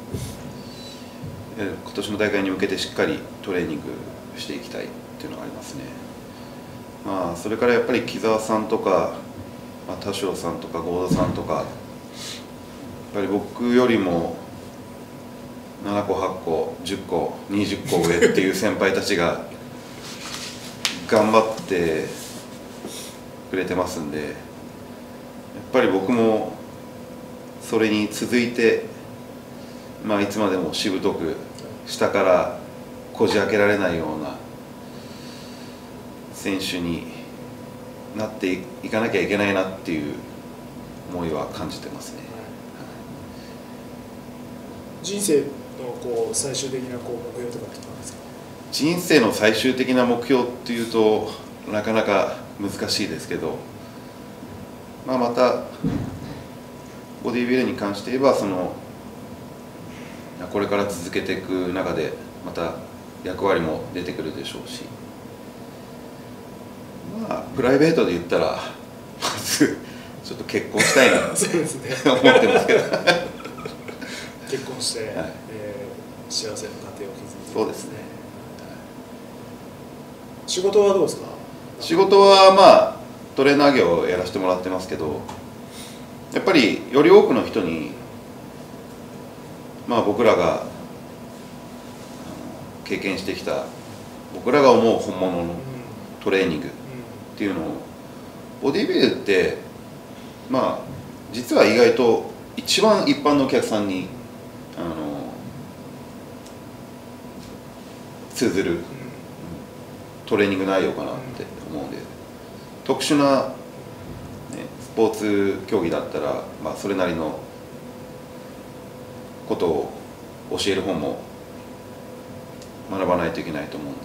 今年の大会に向けてしっかりトレーニングしていきたいっていうのがありますね。まあ、それからやっぱり木澤さんとか、まあ、田代さんとか合田さんとか、やっぱり僕よりもななこはっこじゅっこにじゅっこ上っていう先輩たちが頑張ってくれてますんで、やっぱり僕もそれに続いて、まあ、いつまでもしぶとく下からこじ開けられないような選手になっていかなきゃいけないなっていう思いは感じてますね。はい、 人生のこう最終的なこう目標とかって何ですか？ 人生の最終的な目標っていうとなかなか難しいですけど、まあ、またボディビルに関して言えばそのこれから続けていく中でまた役割も出てくるでしょうし、まあプライベートで言ったらまずちょっと結婚したいなってそうですね思ってますけど結婚して、はい、えー、幸せな家庭を築いて、 そうですね。 仕事はどうですか？ 仕事はまあトレーナー業をやらせてもらってますけど、やっぱりより多くの人に、まあ、僕らが経験してきた僕らが思う本物のトレーニングっていうのを、ボディビルってまあ実は意外と一番一般のお客さんにあの通ずるトレーニング内容かなって思うんで、特殊な、ね、スポーツ競技だったら、まあ、それなりのことを教える本も学ばないといけないと思うんで、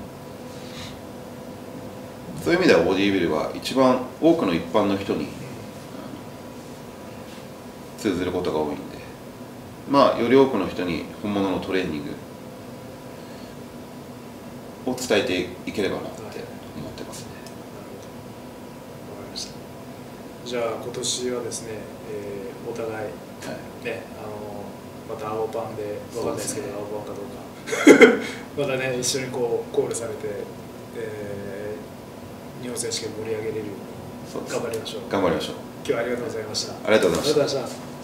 そういう意味ではボディビルは一番多くの一般の人に通ずることが多いんで、まあより多くの人に本物のトレーニングを伝えていければなって思ってますね。 わかりました。じゃあ今年はですね、えー、お互い、はい、ね、あのまた青パンで分かんないですけど、ね、青パンかどうかまたね一緒にこうコールされて、えー、日本選手権盛り上げれるように頑張りましょう。 頑張りましょう。 今日はありがとうございました。 ありがとうございました。 ありがとうございました。